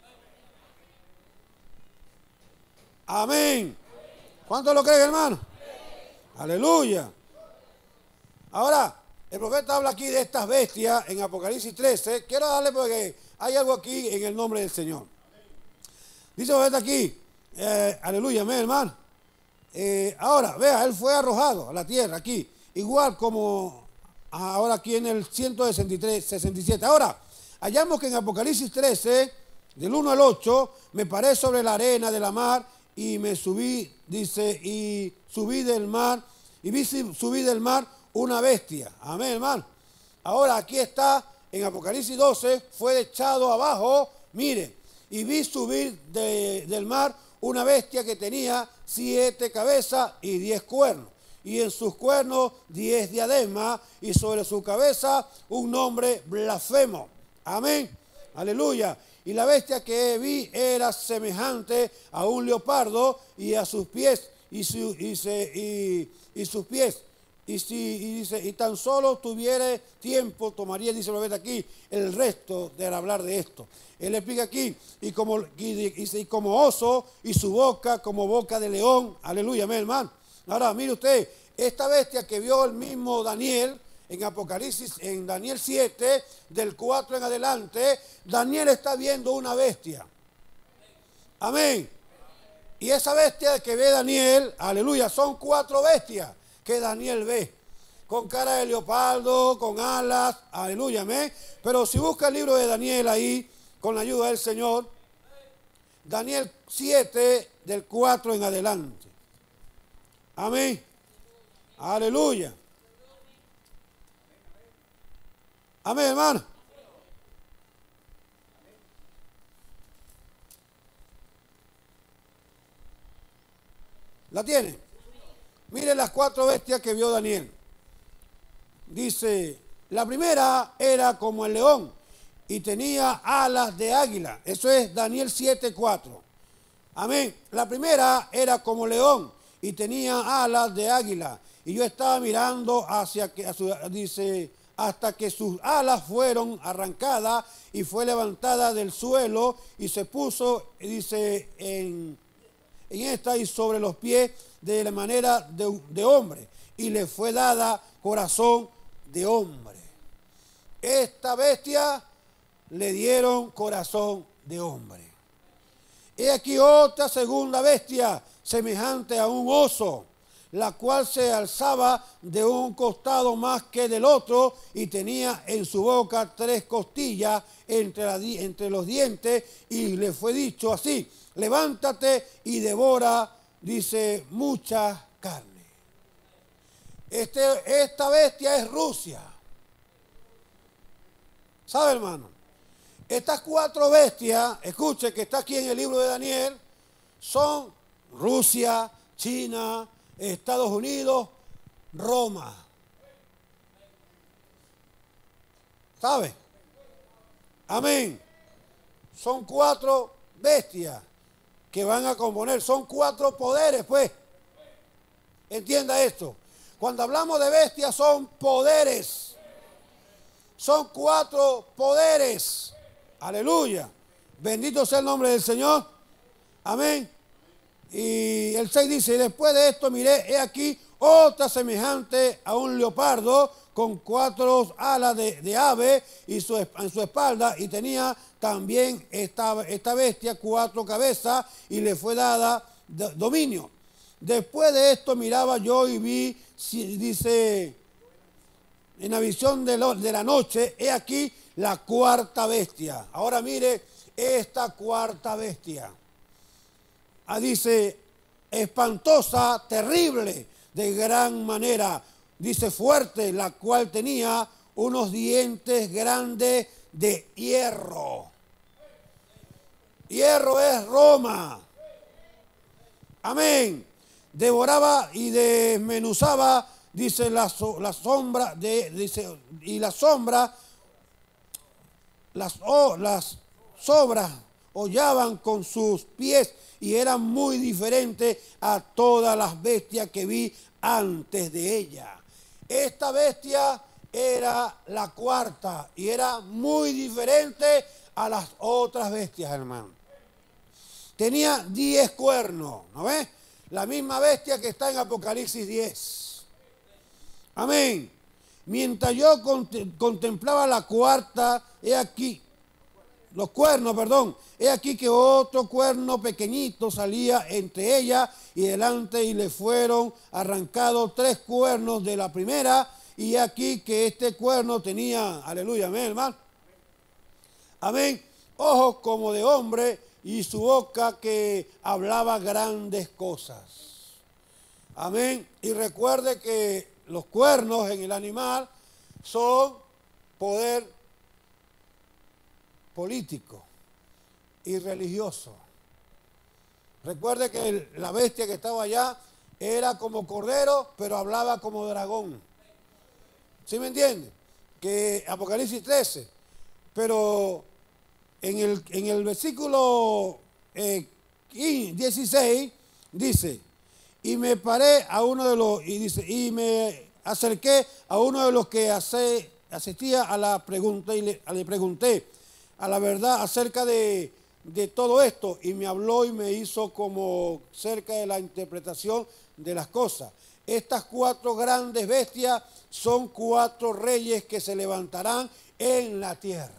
Amén. ¿Cuántos lo creen, hermano? Aleluya. Ahora, El profeta habla aquí de estas bestias en Apocalipsis trece. Quiero darle porque hay algo aquí en el nombre del Señor. Dice el profeta aquí, eh, aleluya, amén, hermano. Eh, ahora, vea, él fue arrojado a la tierra aquí, igual como ahora aquí en el ciento sesenta y tres, sesenta y siete. Ahora, hallamos que en Apocalipsis trece, del uno al ocho, me paré sobre la arena de la mar y me subí, dice, y subí del mar, y vi subí del mar una bestia. Amén, hermano. Ahora aquí está, en Apocalipsis doce, fue echado abajo, mire, y vi subir de, del mar una bestia que tenía siete cabezas y diez cuernos, y en sus cuernos diez diademas, y sobre su cabeza un nombre blasfemo. Amén. Aleluya. Y la bestia que vi era semejante a un leopardo, y a sus pies, y, su, y, se, y, y sus pies, y, si, y dice, y tan solo tuviera tiempo, tomaría, dice el profeta aquí, el resto de hablar de esto. Él explica aquí, y como, y, y, y como oso, y su boca como boca de león. Aleluya, amén, hermano. Ahora, mire usted, esta bestia que vio el mismo Daniel en Apocalipsis, en Daniel siete, del cuatro en adelante, Daniel está viendo una bestia. Amén. Y esa bestia que ve Daniel, aleluya, son cuatro bestias que Daniel ve, con cara de leopardo, con alas, aleluya, amén. Pero si busca el libro de Daniel ahí, con la ayuda del Señor, Daniel siete, del cuatro en adelante. Amén. Aleluya. Amén, hermano. ¿La tiene? Mire las cuatro bestias que vio Daniel. Dice, la primera era como el león y tenía alas de águila. Eso es Daniel siete, cuatro. Amén. La primera era como león y tenía alas de águila. Y yo estaba mirando hacia que, a su, dice, hasta que sus alas fueron arrancadas y fue levantada del suelo y se puso, dice, en, en esta y sobre los pies de la manera de, de hombre. Y le fue dada corazón de hombre. Esta bestia le dieron corazón de hombre. He aquí otra segunda bestia, semejante a un oso, la cual se alzaba de un costado más que del otro, y tenía en su boca tres costillas entre, la, entre los dientes, y le fue dicho así, levántate y devora, dice, mucha carne. Este, esta bestia es Rusia. ¿Sabe, hermano? Estas cuatro bestias, escuche que está aquí en el libro de Daniel, son Rusia, China, Estados Unidos, Roma. ¿Sabe? Amén. Son cuatro bestias que van a componer, son cuatro poderes, pues. Entienda esto. Cuando hablamos de bestias son poderes. Son cuatro poderes. Aleluya. Bendito sea el nombre del Señor. Amén. Y el seis dice, y después de esto miré, he aquí otra semejante a un leopardo con cuatro alas de, de ave y su, en su espalda, y tenía también esta, esta bestia cuatro cabezas y le fue dada de, dominio. Después de esto miraba yo y vi, dice, en la visión de, lo, de la noche, he aquí la cuarta bestia. Ahora mire esta cuarta bestia. Ah, dice, espantosa, terrible, de gran manera, dice fuerte, la cual tenía unos dientes grandes de hierro. Hierro es Roma. Amén. Devoraba y desmenuzaba, dice, la, la sombra, de, dice, y la sombra, las, oh, las sobras hollaban con sus pies, y era muy diferente a todas las bestias que vi antes de ella. Esta bestia era la cuarta y era muy diferente a las otras bestias, hermano. Tenía diez cuernos, ¿no ves? La misma bestia que está en Apocalipsis diez. Amén. Mientras yo cont- contemplaba la cuarta, he aquí, los cuernos, perdón, he aquí que otro cuerno pequeñito salía entre ella y delante, y le fueron arrancados tres cuernos de la primera, y he aquí que este cuerno tenía, aleluya, amén, hermano, amén, ojos como de hombre y su boca que hablaba grandes cosas. Amén. Y recuerde que los cuernos en el animal son poder político y religioso. Recuerde que el- la bestia que estaba allá era como cordero, pero hablaba como dragón. ¿Sí me entiende? Que Apocalipsis trece. Pero en el, en el versículo eh, dieciséis dice, y me paré a uno de los, y dice, y me acerqué a uno de los que hace, asistía a la pregunta, y le, le pregunté a la verdad acerca de, de todo esto, y me habló y me hizo como cerca de la interpretación de las cosas. Estas cuatro grandes bestias son cuatro reyes que se levantarán en la tierra.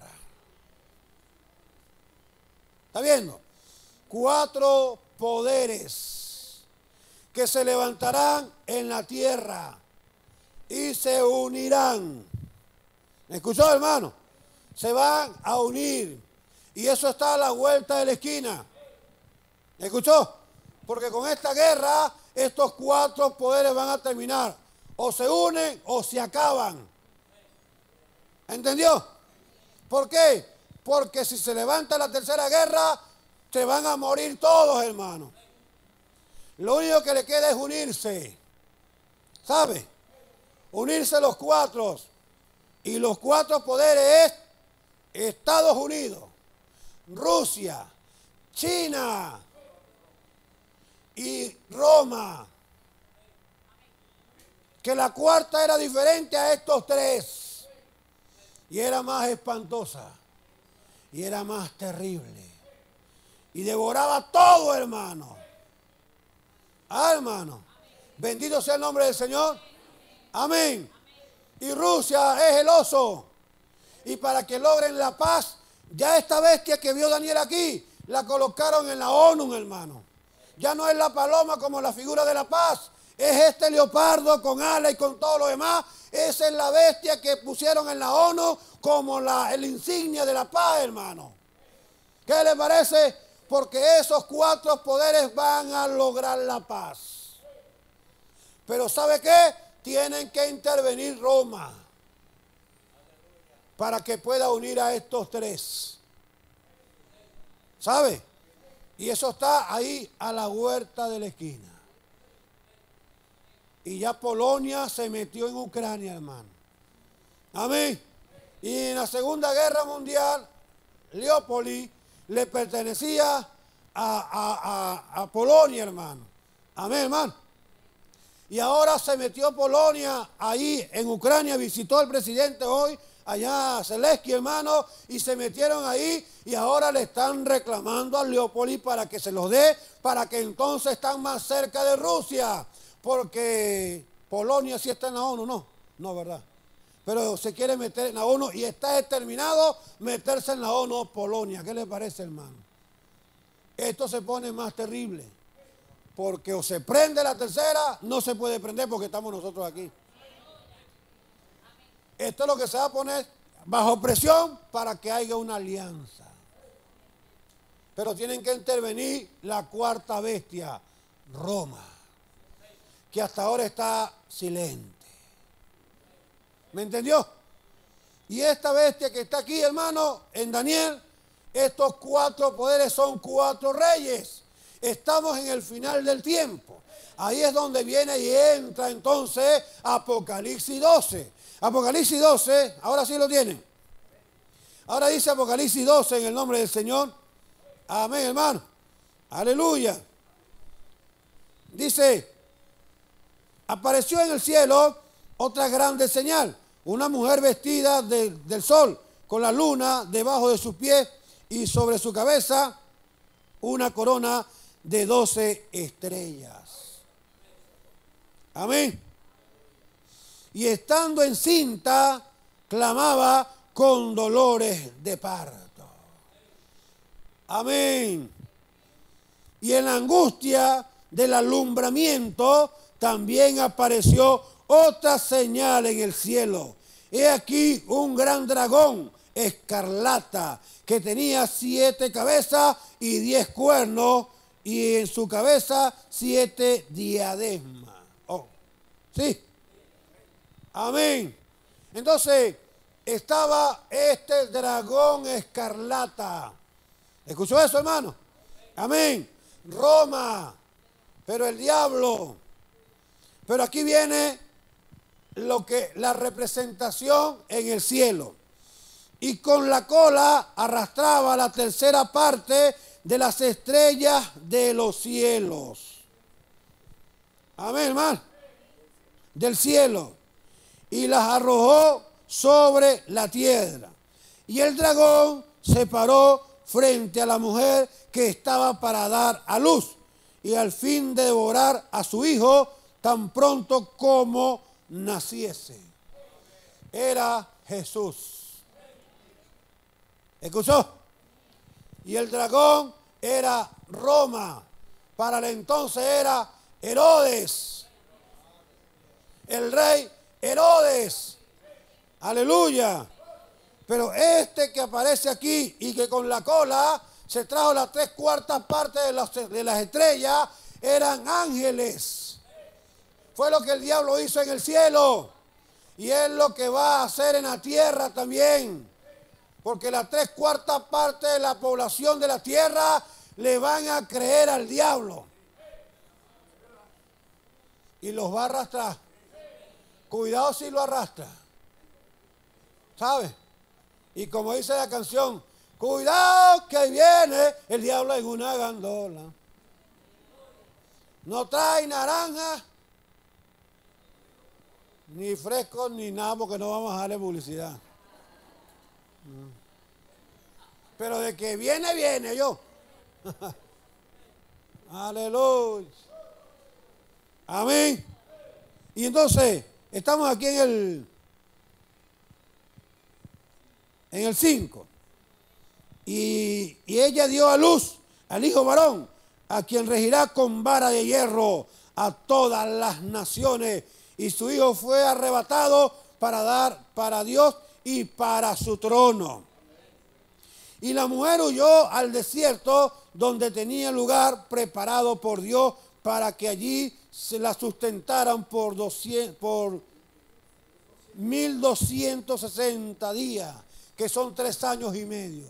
¿Está viendo? Cuatro poderes que se levantarán en la tierra y se unirán. ¿Me escuchó, hermano? Se van a unir. Y eso está a la vuelta de la esquina. ¿Me escuchó? Porque con esta guerra, estos cuatro poderes van a terminar. O se unen o se acaban. ¿Entendió? ¿Por qué? Porque si se levanta la tercera guerra, se van a morir todos, hermano. Lo único que le queda es unirse. ¿Sabe? Unirse los cuatro. Y los cuatro poderes es Estados Unidos, Rusia, China y Roma. Que la cuarta era diferente a estos tres. Y era más espantosa. Y era más terrible. Y devoraba todo, hermano. Ah, hermano. Bendito sea el nombre del Señor. Amén. Y Rusia es el oso. Y para que logren la paz, ya esta bestia que vio Daniel aquí, la colocaron en la ONU, hermano. Ya no es la paloma como la figura de la paz. Es este leopardo con alas y con todo lo demás. Esa es la bestia que pusieron en la ONU como la el insignia de la paz, hermano. ¿Qué le parece? Porque esos cuatro poderes van a lograr la paz. Pero ¿sabe qué? Tienen que intervenir Roma para que pueda unir a estos tres. ¿Sabe? Y eso está ahí a la vuelta de la esquina. Y ya Polonia se metió en Ucrania, hermano. Amén. Y en la Segunda Guerra Mundial, Leópoli le pertenecía a, a, a, a Polonia, hermano. Amén, hermano. Y ahora se metió Polonia ahí en Ucrania, visitó el presidente hoy, allá Zelensky, hermano, y se metieron ahí y ahora le están reclamando a Leópoli para que se los dé, para que entonces están más cerca de Rusia, porque Polonia sí está en la ONU, no, no, ¿verdad? Pero se quiere meter en la ONU y está determinado meterse en la ONU Polonia. ¿Qué le parece, hermano? Esto se pone más terrible. Porque o se prende la tercera, no se puede prender porque estamos nosotros aquí. Esto es lo que se va a poner bajo presión para que haya una alianza. Pero tienen que intervenir la cuarta bestia, Roma, que hasta ahora está silente. ¿Me entendió? Y esta bestia que está aquí, hermano, en Daniel, estos cuatro poderes son cuatro reyes. Estamos en el final del tiempo. Ahí es donde viene y entra entonces Apocalipsis doce. Apocalipsis doce, ahora sí lo tienen. Ahora dice Apocalipsis doce en el nombre del Señor. Amén, hermano. Aleluya. Dice, apareció en el cielo otra grande señal. Una mujer vestida de, del sol, con la luna debajo de sus pies y sobre su cabeza una corona de doce estrellas. Amén. y estando encinta, clamaba con dolores de parto. Amén. Y en la angustia del alumbramiento también apareció otra señal en el cielo. He aquí un gran dragón escarlata que tenía siete cabezas y diez cuernos, y en su cabeza siete diademas. Oh, ¿sí? Amén. Entonces, estaba este dragón escarlata. ¿Escuchó eso, hermano? Amén. Roma, pero el diablo. Pero aquí viene lo que la representación en el cielo. Y con la cola arrastraba la tercera parte de las estrellas de los cielos. Amén, hermano. Del cielo. Y las arrojó sobre la tierra. Y el dragón se paró frente a la mujer que estaba para dar a luz, y al fin de devorar a su hijo tan pronto como naciese. Era Jesús. ¿Escuchó? Y el dragón era Roma. Para el entonces era Herodes. El rey Herodes. Aleluya. Pero este que aparece aquí y que con la cola se trajo las tres cuartas partes de las, de las estrellas, eran ángeles. Fue lo que el diablo hizo en el cielo. Y es lo que va a hacer en la tierra también. Porque las tres cuartas partes de la población de la tierra le van a creer al diablo. Y los va a arrastrar. Cuidado si lo arrastra. ¿Sabe? Y como dice la canción, cuidado que viene el diablo en una gandola. No trae naranja, ni fresco, ni nada, porque no vamos a darle publicidad. Pero de que viene, viene yo. Aleluya. Amén. Y entonces, estamos aquí en el en el cinco. Y, y ella dio a luz al hijo varón, a quien regirá con vara de hierro a todas las naciones. Y su hijo fue arrebatado para dar para Dios y para su trono. Y la mujer huyó al desierto, donde tenía lugar preparado por Dios para que allí se la sustentaran por, doscientos, por mil doscientos sesenta días, que son tres años y medio.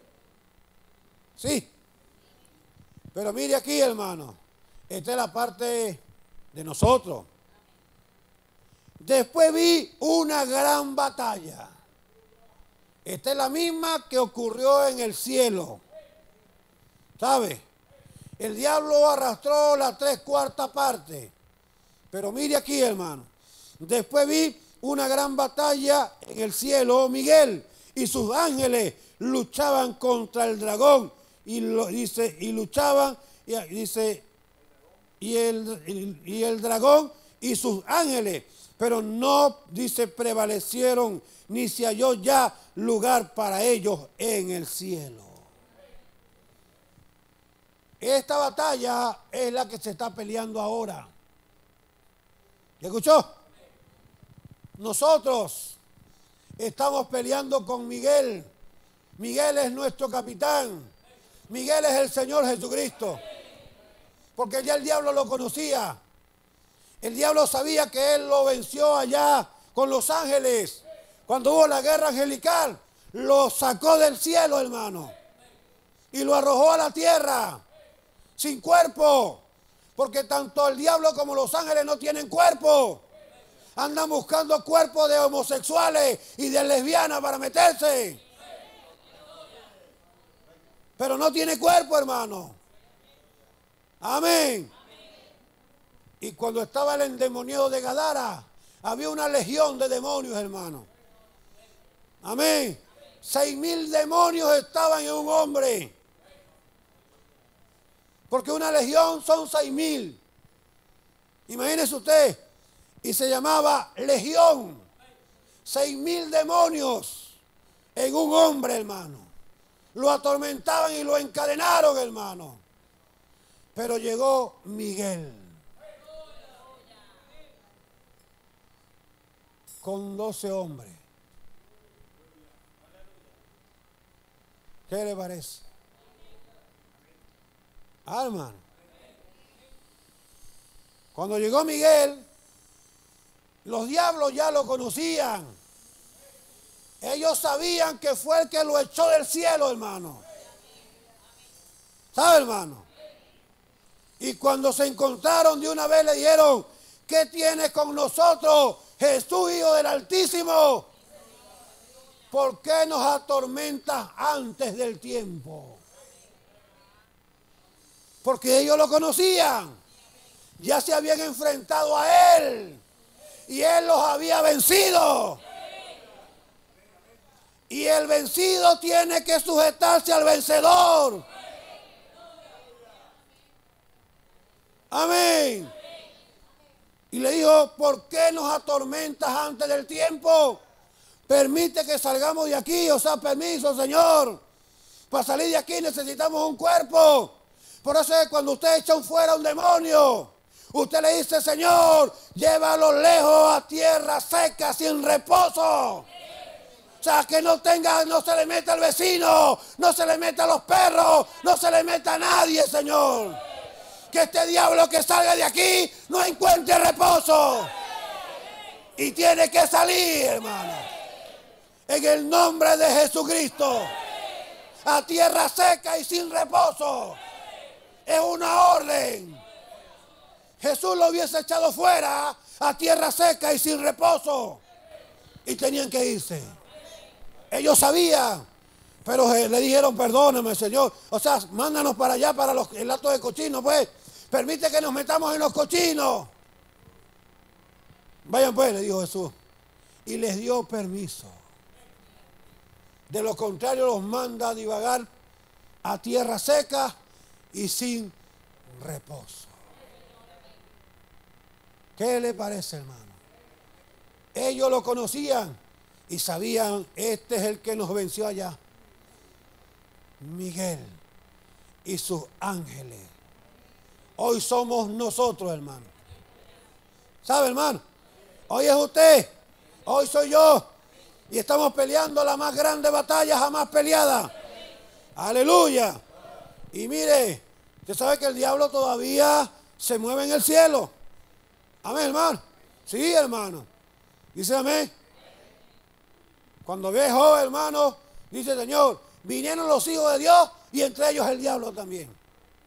Sí. Pero mire aquí, hermano, esta es la parte de nosotros. Después vi una gran batalla. Esta es la misma que ocurrió en el cielo. ¿Sabe? El diablo arrastró la tres cuartas parte. Pero mire aquí, hermano. Después vi una gran batalla en el cielo. Miguel y sus ángeles luchaban contra el dragón. Y, lo, dice, y luchaban, y, dice, y el, y, y el dragón y sus ángeles. Pero no, dice, prevalecieron, ni se halló ya lugar para ellos en el cielo. Esta batalla es la que se está peleando ahora. ¿Escuchó? Nosotros estamos peleando con Miguel. Miguel es nuestro capitán. Miguel es el Señor Jesucristo. Porque ya el diablo lo conocía. El diablo sabía que él lo venció allá con los ángeles. Cuando hubo la guerra angelical, lo sacó del cielo, hermano. Y lo arrojó a la tierra. Sin cuerpo. Porque tanto el diablo como los ángeles no tienen cuerpo. Andan buscando cuerpos de homosexuales y de lesbianas para meterse. Pero no tiene cuerpo, hermano. Amén. Y cuando estaba el endemoniado de Gadara, había una legión de demonios, hermano. Amén. Seis mil demonios estaban en un hombre. Porque una legión son seis mil. Imagínese usted. y se llamaba Legión. Seis mil demonios en un hombre, hermano. Lo atormentaban y lo encadenaron, hermano. Pero llegó Miguel con doce hombres. ¿Qué le parece? Ah, hermano. Cuando llegó Miguel, los diablos ya lo conocían. Ellos sabían que fue el que lo echó del cielo, hermano. ¿Sabe, hermano? Y cuando se encontraron de una vez le dijeron, ¿qué tienes con nosotros, Jesús, Hijo del Altísimo? ¿Por qué nos atormentas antes del tiempo? Porque ellos lo conocían. Ya se habían enfrentado a él. Y él los había vencido. Y el vencido tiene que sujetarse al vencedor. Amén. Y le dijo, ¿por qué nos atormentas antes del tiempo? Permite que salgamos de aquí, o sea, permiso, Señor. Para salir de aquí necesitamos un cuerpo. Por eso es cuando usted echa un fuera un demonio, usted le dice, Señor, llévalo lejos a tierra seca, sin reposo. O sea, que no tenga, no se le meta al vecino, no se le meta a los perros, no se le meta a nadie, Señor. Que este diablo que salga de aquí no encuentre reposo. Y tiene que salir, hermano. En el nombre de Jesucristo. A tierra seca y sin reposo. Es una orden. Jesús lo hubiese echado fuera a tierra seca y sin reposo. Y tenían que irse. Ellos sabían. Pero le dijeron, perdóname, Señor. O sea, mándanos para allá, para los, el acto de cochino, pues. Permite que nos metamos en los cochinos. Vayan pues, le dijo Jesús. Y les dio permiso. De lo contrario, los manda a divagar a tierra seca y sin reposo. ¿Qué le parece, hermano? Ellos lo conocían y sabían, este es el que nos venció allá. Miguel y sus ángeles. Hoy somos nosotros, hermano. ¿Sabe, hermano? Hoy es usted, hoy soy yo. Y estamos peleando la más grande batalla jamás peleada. Aleluya. Y mire, usted sabe que el diablo todavía se mueve en el cielo. Amén, hermano. Sí, hermano. Dice amén. Cuando ve Job, hermano, dice, Señor, vinieron los hijos de Dios y entre ellos el diablo también.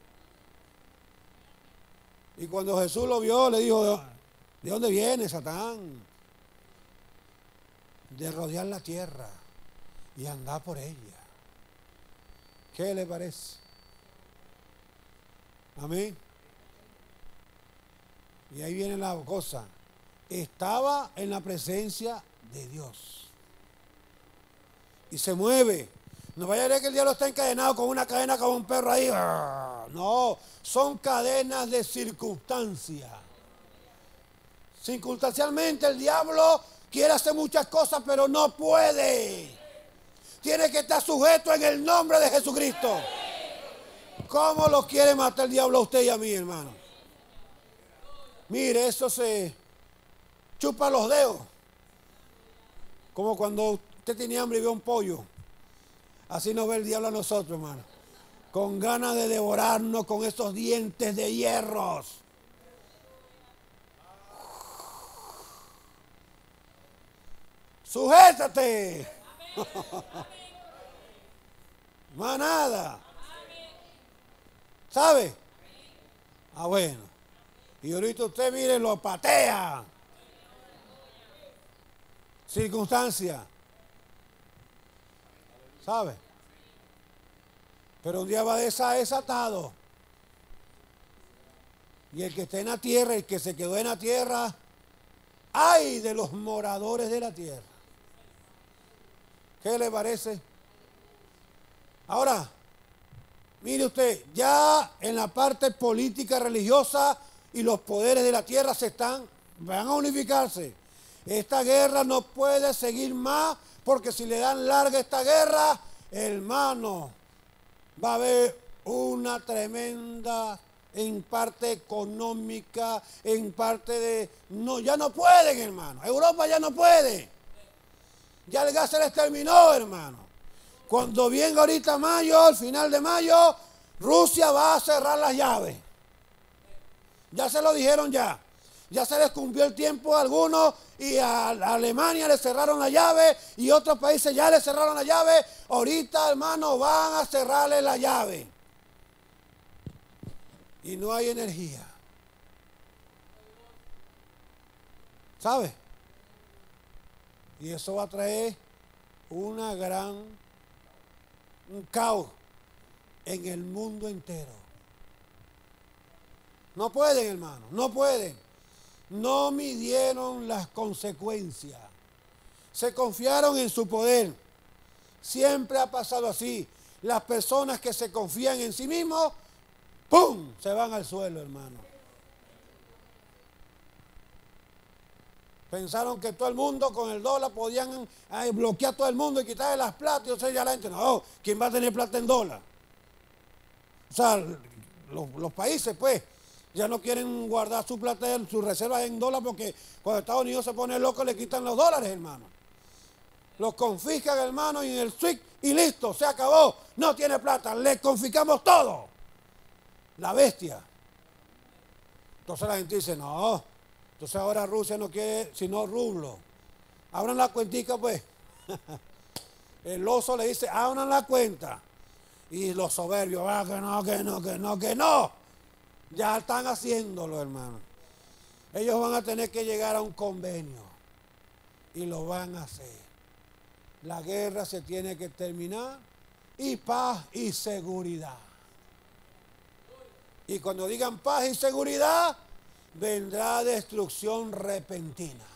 Y cuando Jesús lo vio, le dijo, ¿de dónde viene, Satán? De rodear la tierra y andar por ella. ¿Qué le parece? Amén. Y ahí viene la cosa. Estaba en la presencia de Dios. Y se mueve. No vaya a ver que el diablo está encadenado con una cadena como un perro ahí. No, son cadenas de circunstancia. Circunstancialmente el diablo quiere hacer muchas cosas, pero no puede. Tiene que estar sujeto en el nombre de Jesucristo. ¿Cómo lo quiere matar el diablo a usted y a mí, hermano? Mire, eso se chupa los dedos. Como cuando usted tenía hambre y ve un pollo. Así nos ve el diablo a nosotros, hermano. Con ganas de devorarnos con esos dientes de hierros. Sujétate. Más nada. ¿Sabe? Ah, bueno. Y ahorita usted, mire, lo patea. Circunstancia. ¿Sabe? Pero un día va desatado. Y el que esté en la tierra, el que se quedó en la tierra, ¡ay de los moradores de la tierra! ¿Qué le parece? Ahora, mire usted, ya en la parte política religiosa y los poderes de la tierra se están van a unificarse. Esta guerra no puede seguir más, porque si le dan larga esta guerra, hermano, va a haber una tremenda en parte económica, en parte de... No, ya no pueden, hermano. Europa ya no puede. Ya el gas se les terminó, hermano. Cuando venga ahorita mayo, al final de mayo, Rusia va a cerrar las llaves. Ya se lo dijeron ya. Ya se les cumplió el tiempo a algunos y a Alemania le cerraron la llave y otros países ya le cerraron la llave. Ahorita, hermano, van a cerrarle la llave. Y no hay energía. ¿Sabe? Y eso va a traer una gran, un caos en el mundo entero. No pueden, hermano, no pueden. No midieron las consecuencias. Se confiaron en su poder. Siempre ha pasado así. Las personas que se confían en sí mismos, ¡pum!, se van al suelo, hermano. Pensaron que todo el mundo con el dólar podían ay, bloquear a todo el mundo y quitarle las plata. Y o sea, ya la gente, no, ¿quién va a tener plata en dólar? O sea, los, los países, pues, ya no quieren guardar su plata, sus reservas en dólar, porque cuando Estados Unidos se pone loco le quitan los dólares, hermano. Los confiscan, hermano, y en el SWIFT y listo, se acabó. No tiene plata, le confiscamos todo. La bestia. Entonces la gente dice, no, entonces ahora Rusia no quiere sino rublo. Abran la cuentica, pues. El oso le dice, abran la cuenta. Y los soberbios, ah, que no, que no, que no, que no. Ya están haciéndolo, hermano. Ellos van a tener que llegar a un convenio. Y lo van a hacer. La guerra se tiene que terminar. Y paz y seguridad. Y cuando digan paz y seguridad, vendrá destrucción repentina.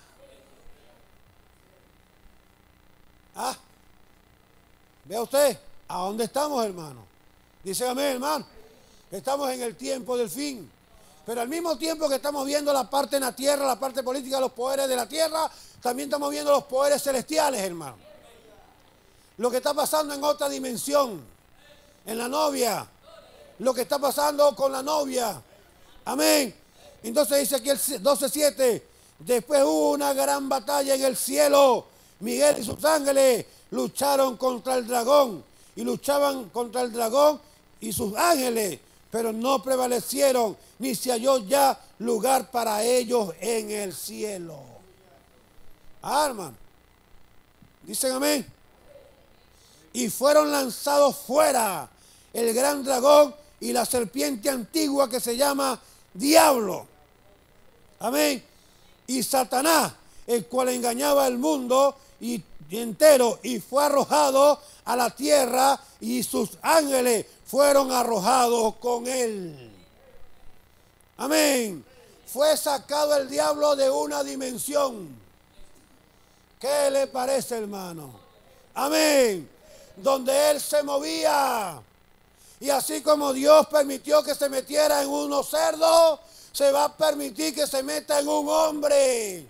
Ah, vea usted, ¿a dónde estamos, hermano? Dice amén, hermano. Estamos en el tiempo del fin. Pero al mismo tiempo que estamos viendo la parte en la tierra, la parte política, los poderes de la tierra, también estamos viendo los poderes celestiales, hermano. Lo que está pasando en otra dimensión, en la novia. Lo que está pasando con la novia. Amén. Entonces dice aquí el doce siete. Después hubo una gran batalla en el cielo. Miguel y sus ángeles lucharon contra el dragón. Y luchaban contra el dragón y sus ángeles. Pero no prevalecieron, ni se halló ya lugar para ellos en el cielo. Ah, hermano. Dicen amén. Y fueron lanzados fuera el gran dragón y la serpiente antigua que se llama Diablo. Amén. Y Satanás, el cual engañaba al mundo y entero, y fue arrojado a la tierra, y sus ángeles fueron arrojados con él. Amén. Fue sacado el diablo de una dimensión. ¿Qué le parece, hermano? Amén. Donde él se movía. Y así como Dios permitió que se metiera en unos cerdos, se va a permitir que se meta en un hombre.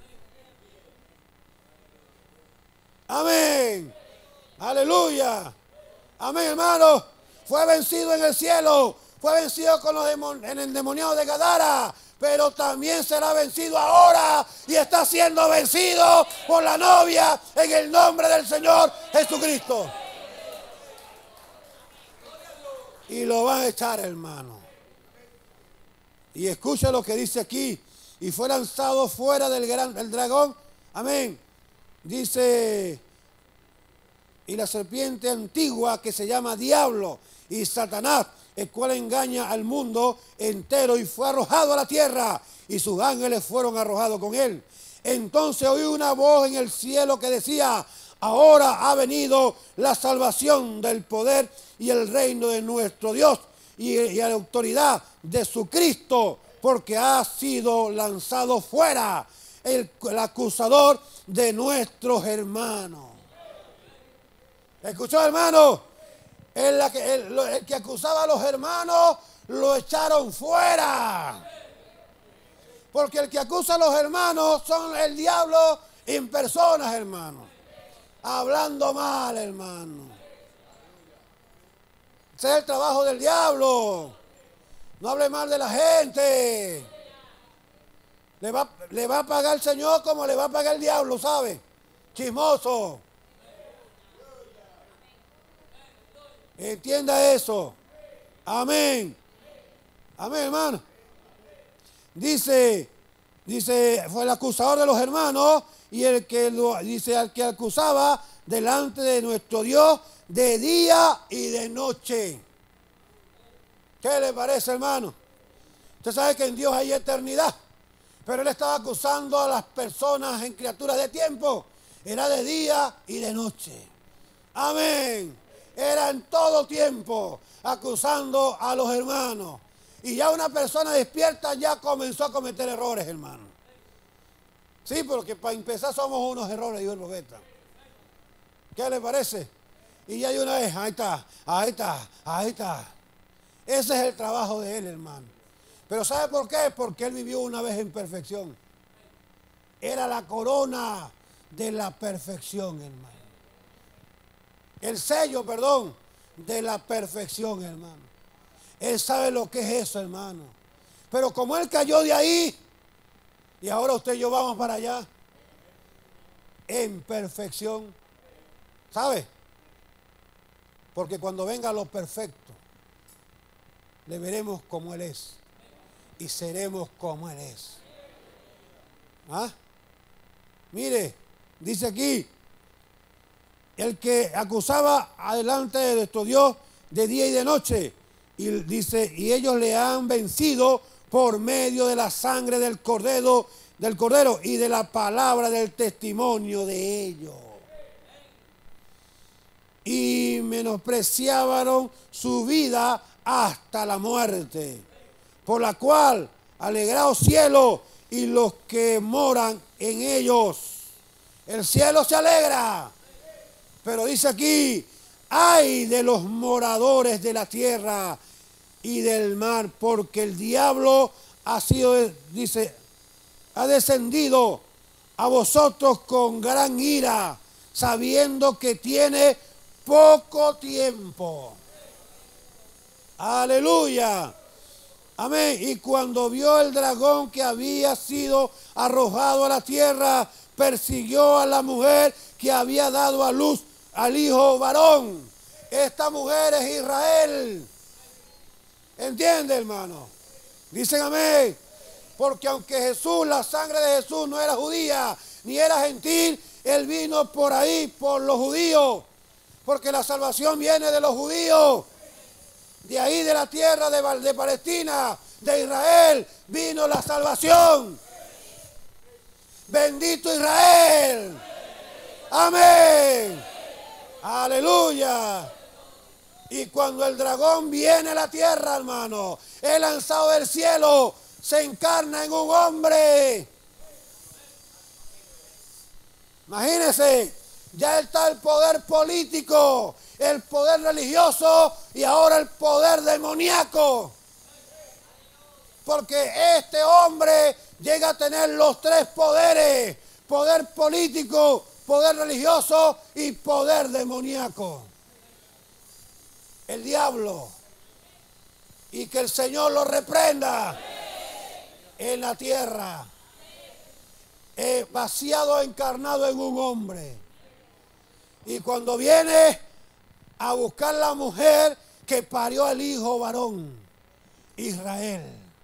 Amén. Aleluya. Amén, hermano. Fue vencido en el cielo. Fue vencido con los demon- en el endemoniado de Gadara. Pero también será vencido ahora. Y está siendo vencido por la novia en el nombre del Señor Jesucristo. Y lo van a echar, hermano. Y escucha lo que dice aquí. Y fue lanzado fuera del gran del dragón. Amén. Dice, y la serpiente antigua que se llama Diablo y Satanás, el cual engaña al mundo entero, y fue arrojado a la tierra, y sus ángeles fueron arrojados con él. Entonces oí una voz en el cielo que decía, ahora ha venido la salvación del poder y el reino de nuestro Dios y, y la autoridad de su Cristo, porque ha sido lanzado fuera el, el acusador de nuestros hermanos. ¿Escuchó, hermano? El, el, el que acusaba a los hermanos lo echaron fuera. Porque el que acusa a los hermanos son el diablo en personas, hermano. Hablando mal, hermano. Ese es el trabajo del diablo. No hable mal de la gente. Le va, le va a pagar el Señor como le va a pagar el diablo, ¿sabe? Chismoso. Entienda eso. Amén. Amén, hermano. Dice, dice, fue el acusador de los hermanos y el que lo, dice al que acusaba delante de nuestro Dios de día y de noche. ¿Qué le parece, hermano? Usted sabe que en Dios hay eternidad, pero él estaba acusando a las personas en criaturas de tiempo. Era de día y de noche. Amén. Era en todo tiempo acusando a los hermanos. Y ya una persona despierta ya comenzó a cometer errores, hermano. Sí, porque para empezar somos unos errores, dijo el profeta. ¿Qué le parece? Y ya hay una vez, ahí está, ahí está, ahí está. Ese es el trabajo de él, hermano. Pero ¿sabe por qué? Porque él vivió una vez en perfección. Era la corona de la perfección, hermano. El sello, perdón, de la perfección, hermano. Él sabe lo que es eso, hermano. Pero como él cayó de ahí, y ahora usted y yo vamos para allá, en perfección. ¿Sabe? Porque cuando venga lo perfecto, le veremos como él es. Y seremos como él es. ¿Ah? Mire, dice aquí, el que acusaba adelante de nuestro Dios de día y de noche. Y dice, y ellos le han vencido por medio de la sangre del cordero, del cordero y de la palabra del testimonio de ellos. Y menospreciaron su vida hasta la muerte, por la cual alegraos cielo y los que moran en ellos. El cielo se alegra, pero dice aquí, ay de los moradores de la tierra y del mar, porque el diablo ha sido, dice, ha descendido a vosotros con gran ira, sabiendo que tiene poco tiempo. Aleluya. Amén. Y cuando vio el dragón que había sido arrojado a la tierra, persiguió a la mujer que había dado a luz al hijo varón. Esta mujer es Israel. ¿Entiende, hermano? Dicen amén. Porque aunque Jesús, la sangre de Jesús no era judía, ni era gentil, él vino por ahí, por los judíos. Porque la salvación viene de los judíos. De ahí, de la tierra de, de Palestina, de Israel, vino la salvación. Bendito Israel. Amén. Aleluya. Y cuando el dragón viene a la tierra, hermano, es lanzado del cielo, se encarna en un hombre. Imagínense, ya está el poder político, el poder religioso y ahora el poder demoníaco. Porque este hombre llega a tener los tres poderes: poder político, poder religioso y poder demoníaco. El diablo. Y que el Señor lo reprenda en la tierra. Eh, vaciado, encarnado en un hombre. Y cuando viene a buscar la mujer que parió al hijo varón, Israel.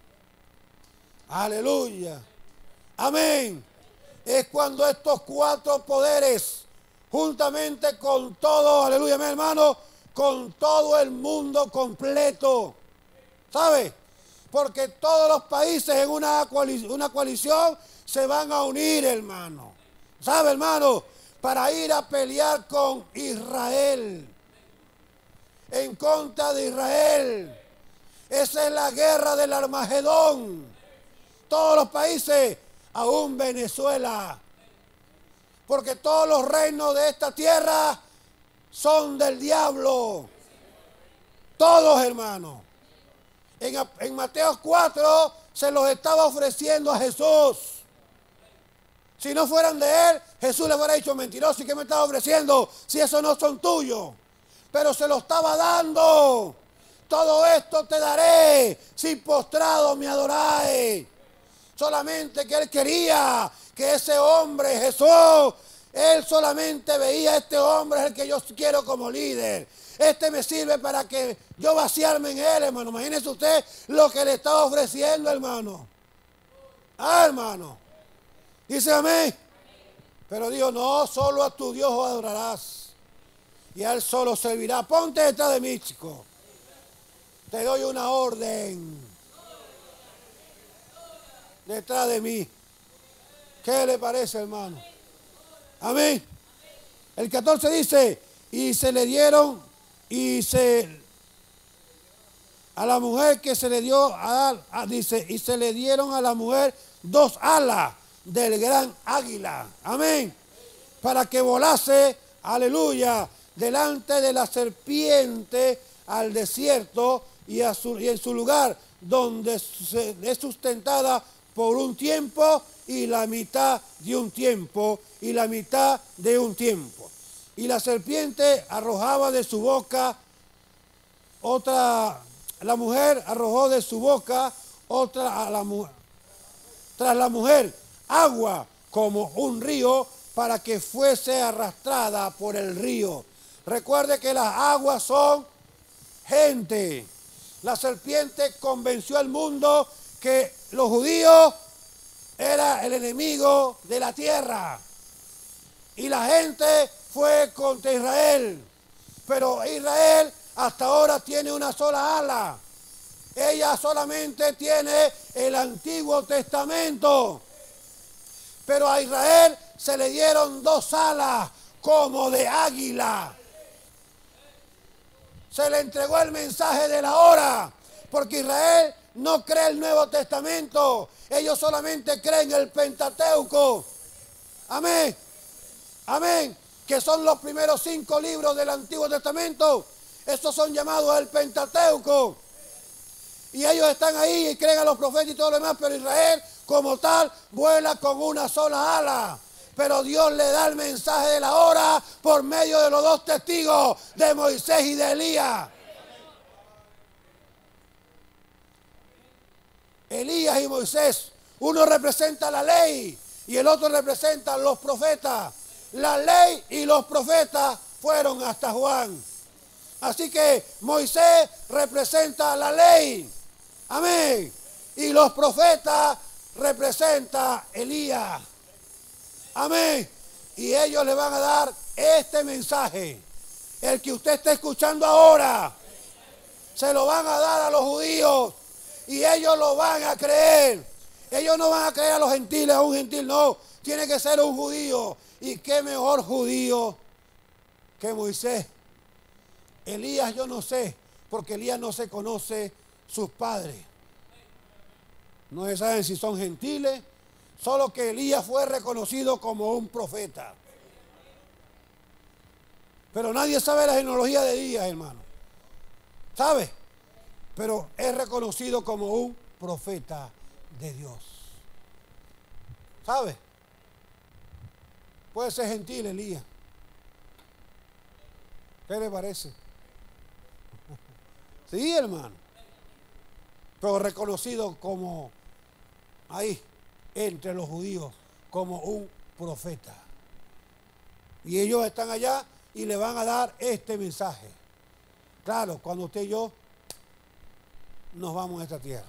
Aleluya. Amén. Es cuando estos cuatro poderes, juntamente con todo, aleluya, mi hermano, con todo el mundo completo. ¿Sabe? Porque todos los países en una coalición, una coalición se van a unir, hermano. ¿Sabe, hermano? Para ir a pelear con Israel. En contra de Israel. Esa es la guerra del Armagedón. Todos los países, aún Venezuela. Porque todos los reinos de esta tierra son del diablo. Todos, hermanos. En, en Mateo cuatro se los estaba ofreciendo a Jesús. Si no fueran de él, Jesús le hubiera dicho, mentiroso, ¿y qué me estás ofreciendo si esos no son tuyos? Pero se lo estaba dando. Todo esto te daré si postrado me adoráis. Solamente que él quería que ese hombre, Jesús, él solamente veía a este hombre es el que yo quiero como líder. Este me sirve para que yo vaciarme en él, hermano. Imagínese usted lo que le estaba ofreciendo, hermano. Ah, hermano. Dice amén. Pero dijo, no, solo a tu Dios adorarás. Y a él solo servirá. Ponte detrás de mí, chico. Te doy una orden. Detrás de mí. ¿Qué le parece, hermano? Amén. El catorce dice, y se le dieron, y se, a la mujer que se le dio, a, a, dice, y se le dieron a la mujer dos alas del gran águila. Amén. Para que volase, aleluya, delante de la serpiente al desierto y, a su, y en su lugar donde se, es sustentada por un tiempo y la mitad de un tiempo y la mitad de un tiempo. Y la serpiente arrojaba de su boca otra, la mujer arrojó de su boca otra a la mujer, tras la mujer agua como un río para que fuese arrastrada por el río. Recuerde que las aguas son gente. La serpiente convenció al mundo que los judíos era el enemigo de la tierra. Y la gente fue contra Israel. Pero Israel hasta ahora tiene una sola ala. Ella solamente tiene el Antiguo Testamento. Pero a Israel se le dieron dos alas como de águila. Se le entregó el mensaje de la hora. Porque Israel no cree el Nuevo Testamento. Ellos solamente creen el Pentateuco. Amén. Amén. Que son los primeros cinco libros del Antiguo Testamento. Estos son llamados el Pentateuco. Y ellos están ahí y creen a los profetas y todo lo demás. Pero Israel, como tal, vuela con una sola ala. Pero Dios le da el mensaje de la hora por medio de los dos testigos, de Moisés y de Elías. Elías y Moisés, uno representa la ley y el otro representa los profetas. La ley y los profetas fueron hasta Juan. Así que Moisés representa la ley. Amén. Y los profetas representan Elías. Amén. Y ellos le van a dar este mensaje. El que usted está escuchando ahora, se lo van a dar a los judíos. Y ellos lo van a creer. Ellos no van a creer a los gentiles, a un gentil, no. Tiene que ser un judío. Y qué mejor judío que Moisés. Elías yo no sé, porque Elías no se conoce sus padres. No se saben si son gentiles. Solo que Elías fue reconocido como un profeta. Pero nadie sabe la genealogía de Elías, hermano. ¿Sabe? Pero es reconocido como un profeta de Dios. ¿Sabe? Puede ser gentil Elías. ¿Qué le parece? Sí, hermano. Pero reconocido como ahí, entre los judíos, como un profeta. Y ellos están allá y le van a dar este mensaje. Claro, cuando usted y yo nos vamos a esta tierra.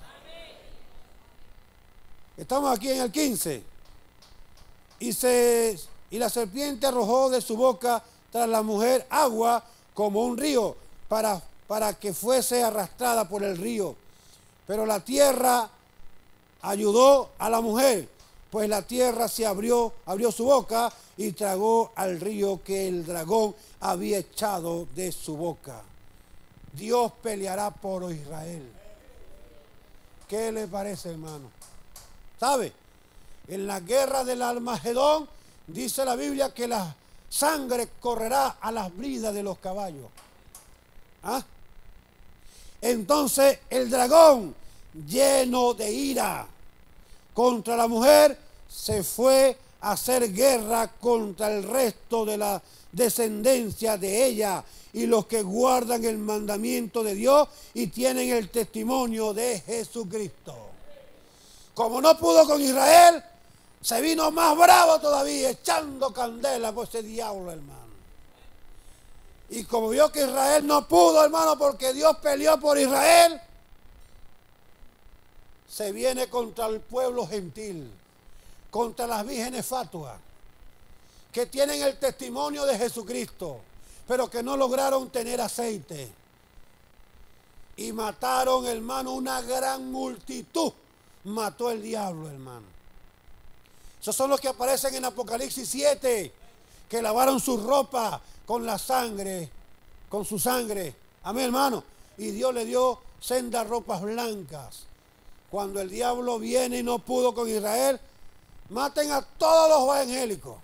Estamos aquí en el quince. Y, se, y la serpiente arrojó de su boca tras la mujer agua como un río para, para que fuese arrastrada por el río. Pero la tierra ayudó a la mujer, pues la tierra se abrió, abrió su boca y tragó al río que el dragón había echado de su boca. Dios peleará por Israel. ¿Qué le parece, hermano? ¿Sabe? En la guerra del Armagedón dice la Biblia que la sangre correrá a las bridas de los caballos. ¿Ah? Entonces el dragón lleno de ira contra la mujer, se fue a hacer guerra contra el resto de la descendencia de ella y los que guardan el mandamiento de Dios y tienen el testimonio de Jesucristo. Como no pudo con Israel, se vino más bravo todavía, echando candela por ese diablo, hermano. Y como vio que Israel no pudo, hermano, porque Dios peleó por Israel, se viene contra el pueblo gentil, contra las vírgenes fatuas, que tienen el testimonio de Jesucristo, pero que no lograron tener aceite. Y mataron, hermano, una gran multitud. Mató el diablo, hermano. Esos son los que aparecen en Apocalipsis siete, que lavaron su ropa con la sangre, con su sangre. Amén, hermano. Y Dios le dio sendas ropas blancas. Cuando el diablo viene y no pudo con Israel, maten a todos los evangélicos.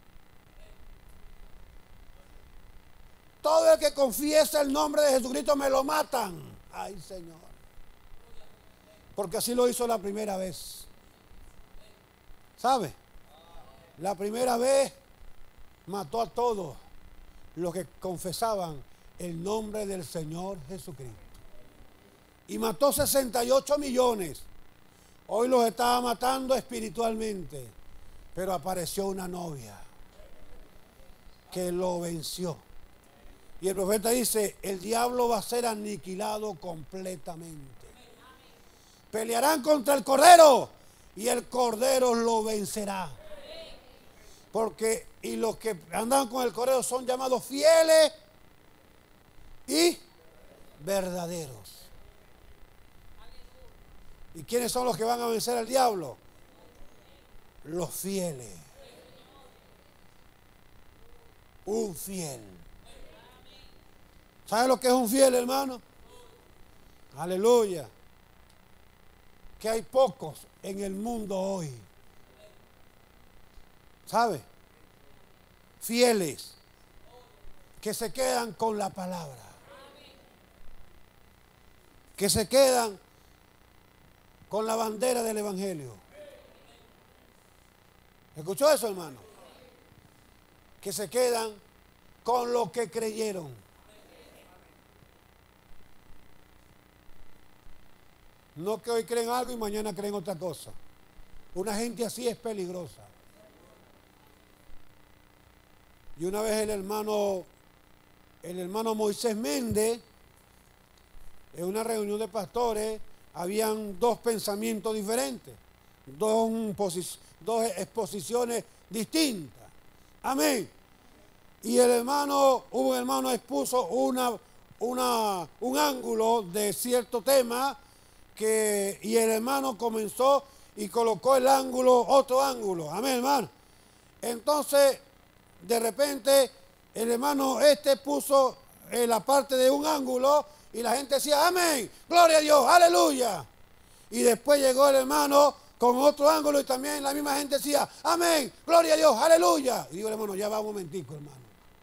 Todo el que confiesa el nombre de Jesucristo me lo matan. Ay, Señor. Porque así lo hizo la primera vez. ¿Sabe? La primera vez mató a todos los que confesaban el nombre del Señor Jesucristo. Y mató sesenta y ocho millones. Hoy los estaba matando espiritualmente. Pero apareció una novia que lo venció. Y el profeta dice, el diablo va a ser aniquilado completamente. Pelearán contra el Cordero y el Cordero lo vencerá. Porque, y los que andan con el Cordero son llamados fieles y verdaderos. ¿Y quiénes son los que van a vencer al diablo? Los fieles. Un fiel. ¿Sabe lo que es un fiel, hermano? Aleluya. Que hay pocos en el mundo hoy. ¿Sabe? Fieles. Que se quedan con la palabra. Que se quedan con la bandera del evangelio. ¿Escuchó eso, hermano? Que se quedan con lo que creyeron. No que hoy creen algo y mañana creen otra cosa. Una gente así es peligrosa. Y una vez el hermano, el hermano Moisés Méndez, en una reunión de pastores, habían dos pensamientos diferentes, dos, dos exposiciones distintas. Amén. Y el hermano, un hermano expuso una, una, un ángulo de cierto tema. Que, y el hermano comenzó y colocó el ángulo, otro ángulo. Amén, hermano. Entonces, de repente, el hermano este puso en la parte de un ángulo y la gente decía, amén, gloria a Dios, aleluya. Y después llegó el hermano con otro ángulo y también la misma gente decía, amén, gloria a Dios, aleluya. Y digo, hermano, ya va un momentico, hermano.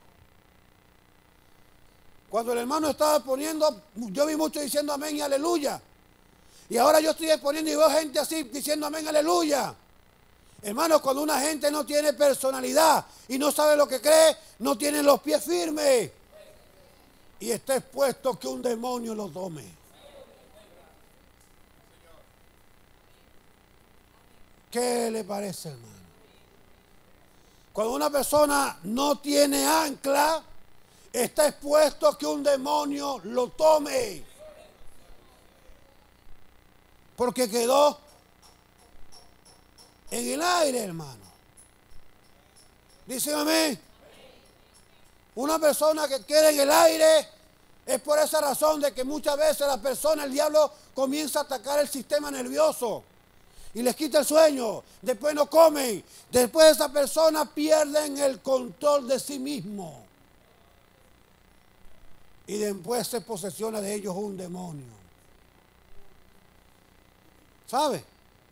Cuando el hermano estaba poniendo, yo vi mucho diciendo amén y aleluya. Y ahora yo estoy exponiendo y veo gente así diciendo amén, aleluya. Hermanos, cuando una gente no tiene personalidad y no sabe lo que cree, no tiene los pies firmes. Y está expuesto que un demonio lo tome. ¿Qué le parece, hermano? Cuando una persona no tiene ancla, está expuesto que un demonio lo tome. Porque quedó en el aire, hermano. Dicen amén. Una persona que queda en el aire es por esa razón de que muchas veces la persona, el diablo, comienza a atacar el sistema nervioso y les quita el sueño. Después no comen. Después esa persona pierden el control de sí mismo. Y después se posesiona de ellos un demonio. ¿Sabe?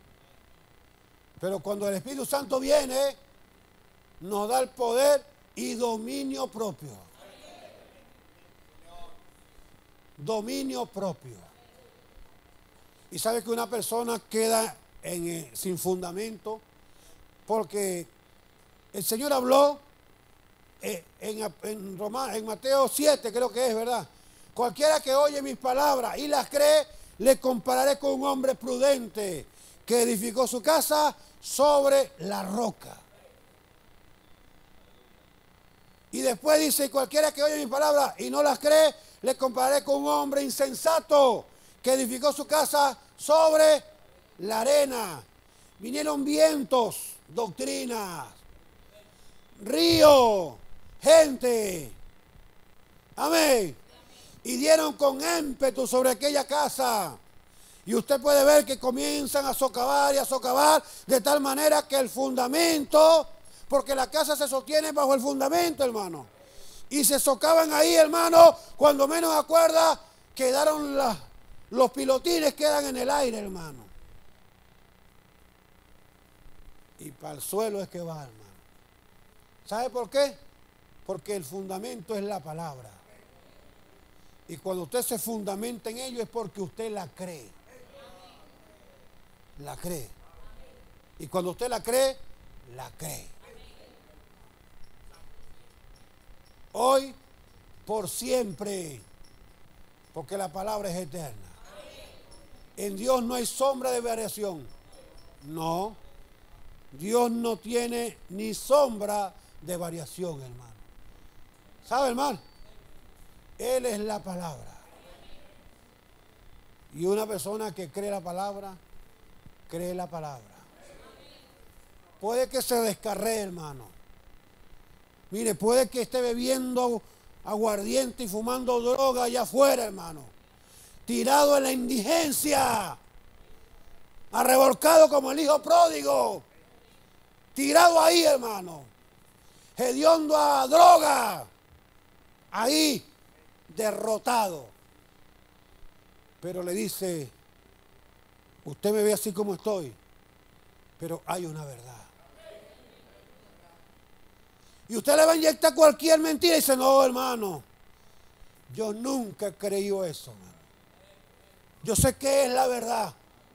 Pero cuando el Espíritu Santo viene, nos da el poder y dominio propio. Dominio propio. Y sabe que una persona queda en, eh, sin fundamento, porque el Señor habló eh, en, en, Roma, en Mateo siete, creo que es, ¿verdad? Cualquiera que oye mis palabras y las cree, le compararé con un hombre prudente que edificó su casa sobre la roca. Y después dice, cualquiera que oye mis palabras y no las cree, le compararé con un hombre insensato que edificó su casa sobre la arena. Vinieron vientos, doctrinas, río, gente. Amén. Y dieron con ímpetu sobre aquella casa. Y usted puede ver que comienzan a socavar y a socavar de tal manera que el fundamento, porque la casa se sostiene bajo el fundamento, hermano. Y se socavan ahí, hermano, cuando menos acuerda, quedaron las, los pilotines quedan en el aire, hermano. Y para el suelo es que va, hermano. ¿Sabe por qué? Porque el fundamento es la palabra. Y cuando usted se fundamenta en ello es porque usted la cree. La cree. Y cuando usted la cree, la cree. Hoy, por siempre, porque la palabra es eterna. En Dios no hay sombra de variación. No. Dios no tiene ni sombra de variación, hermano. ¿Sabe, hermano? Él es la palabra. Y una persona que cree la palabra, cree la palabra. Puede que se descarree, hermano. Mire, puede que esté bebiendo aguardiente y fumando droga allá afuera, hermano. Tirado en la indigencia. Arrevolcado como el hijo pródigo. Tirado ahí, hermano. Hediondo a droga. Ahí, derrotado. Pero le dice, usted me ve así como estoy, pero hay una verdad. Y usted le va a inyectar cualquier mentira y dice, no, hermano, yo nunca he creído eso, hermano. Yo sé que es la verdad.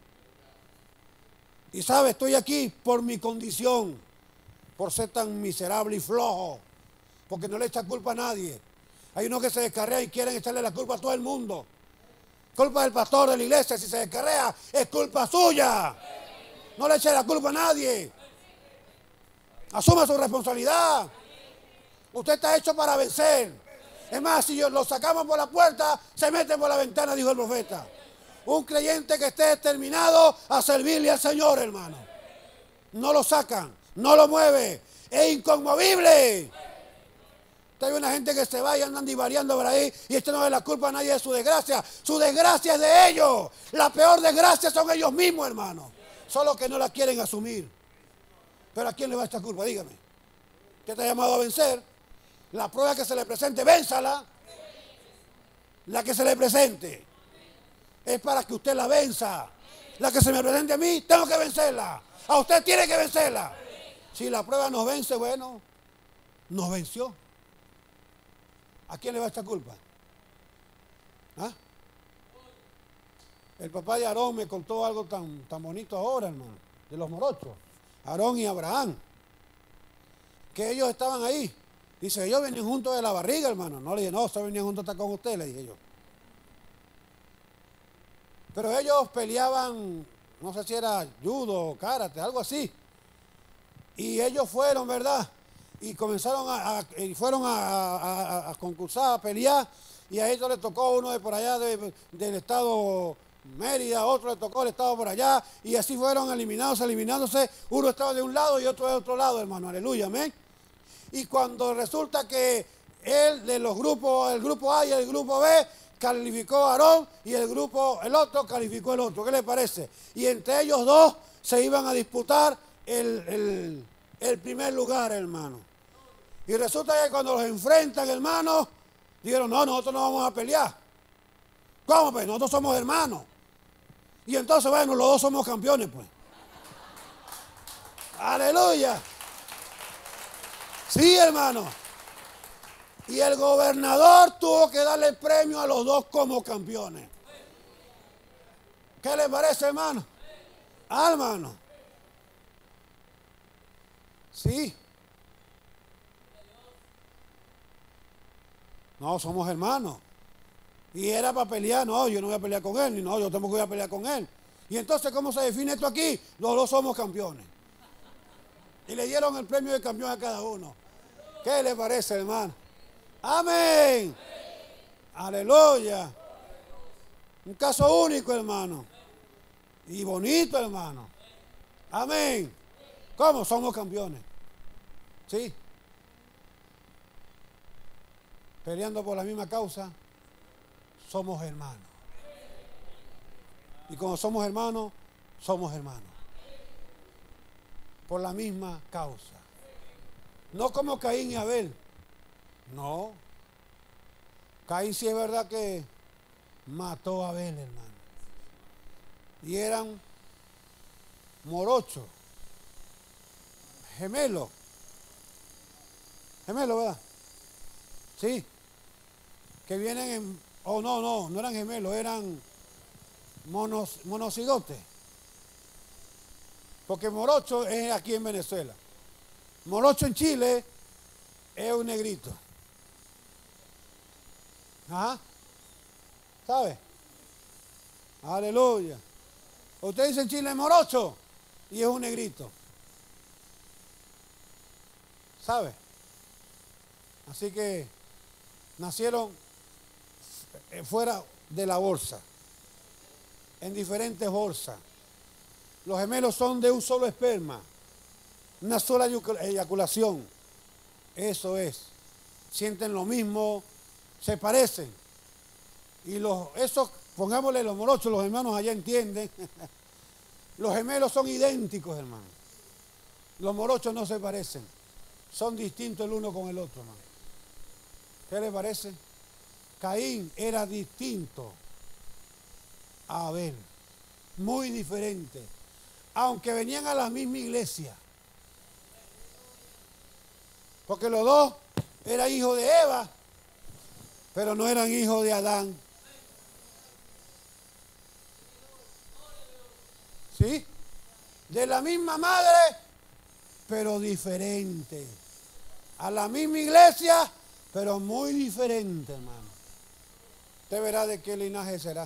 Y sabe, estoy aquí por mi condición, por ser tan miserable y flojo, porque no le echa culpa a nadie. Hay unos que se descarrean y quieren echarle la culpa a todo el mundo. Culpa del pastor de la iglesia, si se descarrea, es culpa suya. No le eche la culpa a nadie. Asuma su responsabilidad. Usted está hecho para vencer. Es más, si lo sacamos por la puerta, se mete por la ventana, dijo el profeta. Un creyente que esté determinado a servirle al Señor, hermano. No lo sacan, no lo mueve, es inconmovible. Hay una gente que se va y andan divariando por ahí y esto no es la culpa a nadie de su desgracia. Su desgracia es de ellos. La peor desgracia son ellos mismos, hermano. Solo que no la quieren asumir. Pero ¿a quién le va esta culpa? Dígame. ¿Qué te ha llamado a vencer? La prueba que se le presente, vénzala. La que se le presente es para que usted la venza. La que se me presente a mí, tengo que vencerla. A usted tiene que vencerla. Si la prueba nos vence, bueno, nos venció. ¿A quién le va esta culpa? ¿Ah? El papá de Aarón me contó algo tan, tan bonito ahora, hermano, de los morochos. Aarón y Abraham. Que ellos estaban ahí. Dice, ellos venían juntos de la barriga, hermano. No le dije, no, ustedes venían juntos hasta con usted, le dije yo. Pero ellos peleaban, no sé si era judo, karate, algo así. Y ellos fueron, ¿verdad? Y comenzaron a, a y fueron a, a, a concursar, a pelear, y a ellos les tocó uno de por allá de, del estado Mérida, otro le tocó el estado por allá, y así fueron eliminados, eliminándose, uno estaba de un lado y otro de otro lado, hermano, aleluya, amén. Y cuando resulta que él de los grupos, el grupo A y el grupo B, calificó a Aarón y el grupo, el otro calificó el otro, ¿qué le parece? Y entre ellos dos se iban a disputar el, el, el primer lugar, hermano. Y resulta que cuando los enfrentan, hermanos, dijeron, no, nosotros no vamos a pelear. ¿Cómo pues? Nosotros somos hermanos. Y entonces, bueno, los dos somos campeones, pues. Aleluya. Sí, hermano. Y el gobernador tuvo que darle el premio a los dos como campeones. ¿Qué le parece, hermano? Ah, hermano. Sí. No, somos hermanos. Y era para pelear. No, yo no voy a pelear con él. Ni no, yo tengo que ir a pelear con él. Y entonces, ¿cómo se define esto aquí? Los dos somos campeones. Y le dieron el premio de campeón a cada uno. ¿Qué le parece, hermano? Amén. Aleluya. Un caso único, hermano. Y bonito, hermano. Amén. ¿Cómo? Somos campeones. ¿Sí? Peleando por la misma causa, somos hermanos. Y como somos hermanos, somos hermanos. Por la misma causa. No como Caín y Abel. No. Caín sí es verdad que mató a Abel, hermano. Y eran morochos, gemelos. Gemelos, ¿verdad? Sí. Que vienen en... Oh, no, no, no eran gemelos, eran monos, monocigotes. Porque morocho es aquí en Venezuela. Morocho en Chile es un negrito. Ajá. ¿Sabe? Aleluya. Usted dice en Chile morocho y es un negrito. ¿Sabe? Así que nacieron fuera de la bolsa, en diferentes bolsas. Los gemelos son de un solo esperma, una sola eyaculación. Eso es. Sienten lo mismo, se parecen. Y los, esos, pongámosle los morochos, los hermanos allá entienden. Los gemelos son idénticos, hermano. Los morochos no se parecen. Son distintos el uno con el otro, hermano. ¿Qué le parece? Caín era distinto a Abel. Muy diferente. Aunque venían a la misma iglesia. Porque los dos eran hijos de Eva, pero no eran hijos de Adán. ¿Sí? De la misma madre, pero diferente. A la misma iglesia, pero muy diferente, hermano. Usted verá de qué linaje será.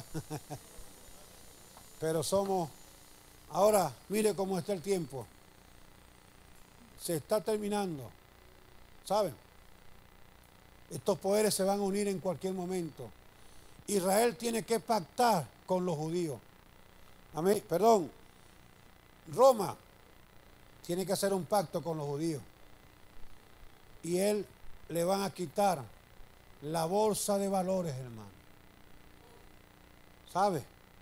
Pero somos... Ahora, mire cómo está el tiempo. Se está terminando. ¿Saben? Estos poderes se van a unir en cualquier momento. Israel tiene que pactar con los judíos. Amén. Perdón. Roma tiene que hacer un pacto con los judíos. Y él le van a quitar la bolsa de valores, hermano. ¿Sabe?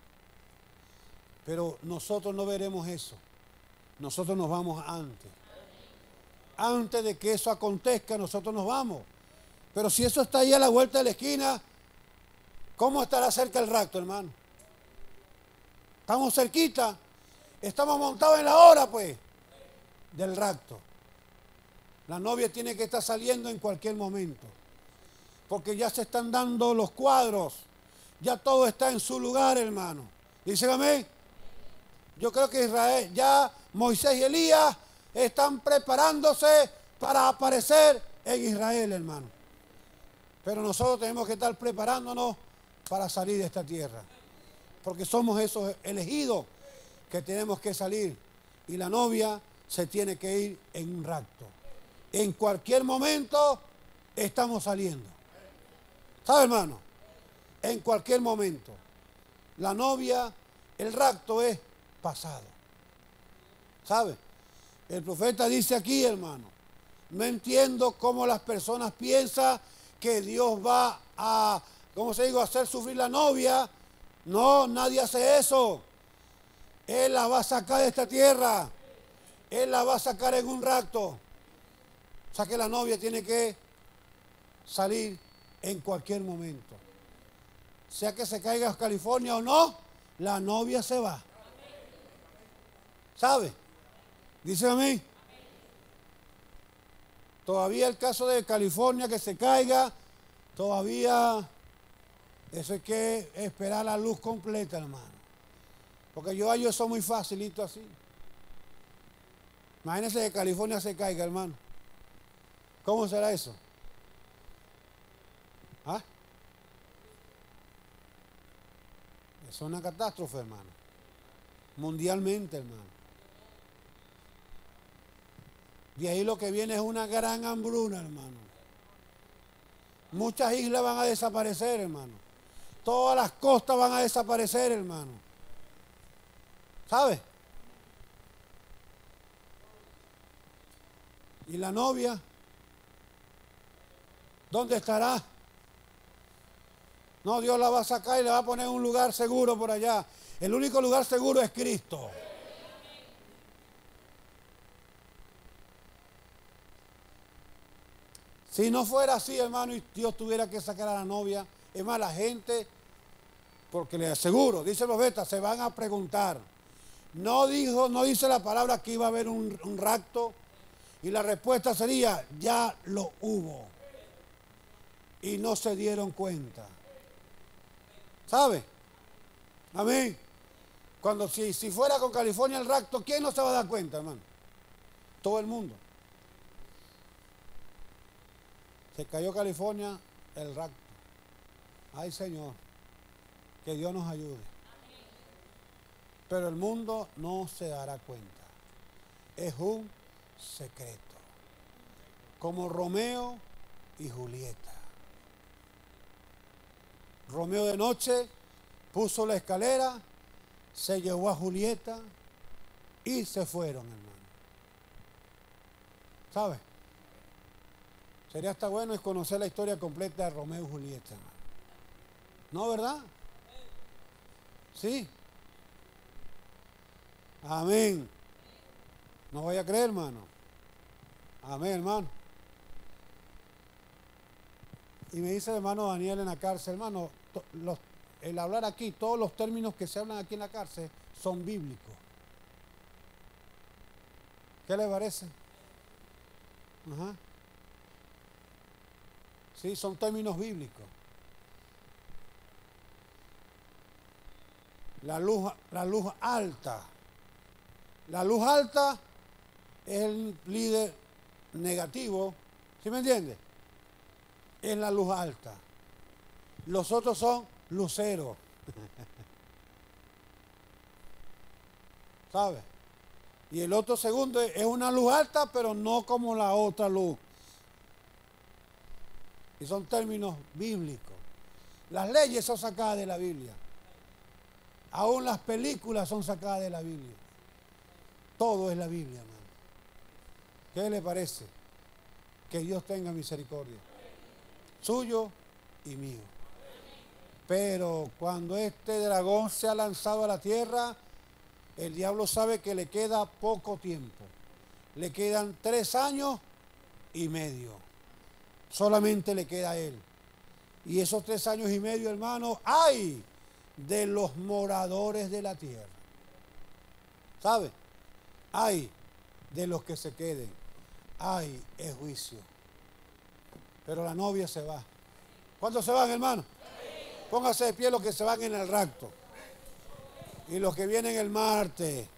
Pero nosotros no veremos eso. Nosotros nos vamos antes. Antes de que eso acontezca, nosotros nos vamos. Pero si eso está ahí a la vuelta de la esquina, ¿cómo estará cerca el rapto, hermano? Estamos cerquita. Estamos montados en la hora, pues, del rapto. La novia tiene que estar saliendo en cualquier momento. Porque ya se están dando los cuadros. Ya todo está en su lugar, hermano. ¿Dicen amén? Yo creo que Israel, ya Moisés y Elías están preparándose para aparecer en Israel, hermano. Pero nosotros tenemos que estar preparándonos para salir de esta tierra. Porque somos esos elegidos que tenemos que salir. Y la novia se tiene que ir en un rapto. En cualquier momento estamos saliendo. ¿Sabe, hermano? En cualquier momento. La novia, el rapto es pasado. ¿Sabe? El profeta dice aquí, hermano, no entiendo cómo las personas piensan que Dios va a, ¿cómo se digo?, hacer sufrir la novia. No, nadie hace eso. Él la va a sacar de esta tierra. Él la va a sacar en un rapto. O sea que la novia tiene que salir en cualquier momento. Sea que se caiga a California o no, la novia se va. ¿Sabe? Dice a mí. Todavía el caso de California que se caiga, todavía eso hay que esperar la luz completa, hermano. Porque yo hallo eso muy facilito así. Imagínense que California se caiga, hermano. ¿Cómo será eso? ¿Ah? Es una catástrofe, hermano. Mundialmente, hermano. De ahí lo que viene es una gran hambruna, hermano. Muchas islas van a desaparecer, hermano. Todas las costas van a desaparecer, hermano. ¿Sabe? ¿Y la novia? ¿Dónde estará? No, Dios la va a sacar y la va a poner en un lugar seguro por allá. El único lugar seguro es Cristo. Si no fuera así, hermano, y Dios tuviera que sacar a la novia, es más, la gente, porque le aseguro, dice el profeta, se van a preguntar. No dijo, no dice la palabra que iba a haber un, un rapto, y la respuesta sería, ya lo hubo. Y no se dieron cuenta. ¿Sabe? Amén. Cuando si, si fuera con California el rapto, ¿quién no se va a dar cuenta, hermano? Todo el mundo. Se cayó California, el rapto. Ay, Señor, que Dios nos ayude. Pero el mundo no se dará cuenta. Es un secreto. Como Romeo y Julieta. Romeo de noche puso la escalera, se llevó a Julieta y se fueron, hermano. ¿Sabe? Sería hasta bueno es conocer la historia completa de Romeo y Julieta, hermano. ¿No, verdad? Sí. Amén. No voy a creer, hermano. Amén, hermano. Y me dice el hermano Daniel en la cárcel, hermano, los, el hablar aquí, todos los términos que se hablan aquí en la cárcel son bíblicos. ¿Qué le parece? Ajá. Sí, son términos bíblicos. La luz, la luz alta. La luz alta es el líder negativo. ¿Sí me entiende? Es la luz alta. Los otros son luceros. ¿Sabe? Y el otro segundo es una luz alta, pero no como la otra luz. Y son términos bíblicos. Las leyes son sacadas de la Biblia. Aún las películas son sacadas de la Biblia. Todo es la Biblia, hermano. ¿Qué le parece? Que Dios tenga misericordia. Suyo y mío. Pero cuando este dragón se ha lanzado a la tierra, el diablo sabe que le queda poco tiempo. Le quedan tres años y medio. Solamente le queda a él. Y esos tres años y medio, hermano, ¡ay! De los moradores de la tierra. ¿Sabe? ¡Ay! De los que se queden. ¡Ay! Es juicio. Pero la novia se va. ¿Cuántos se van, hermano? Póngase de pie los que se van en el rapto. Y los que vienen el martes.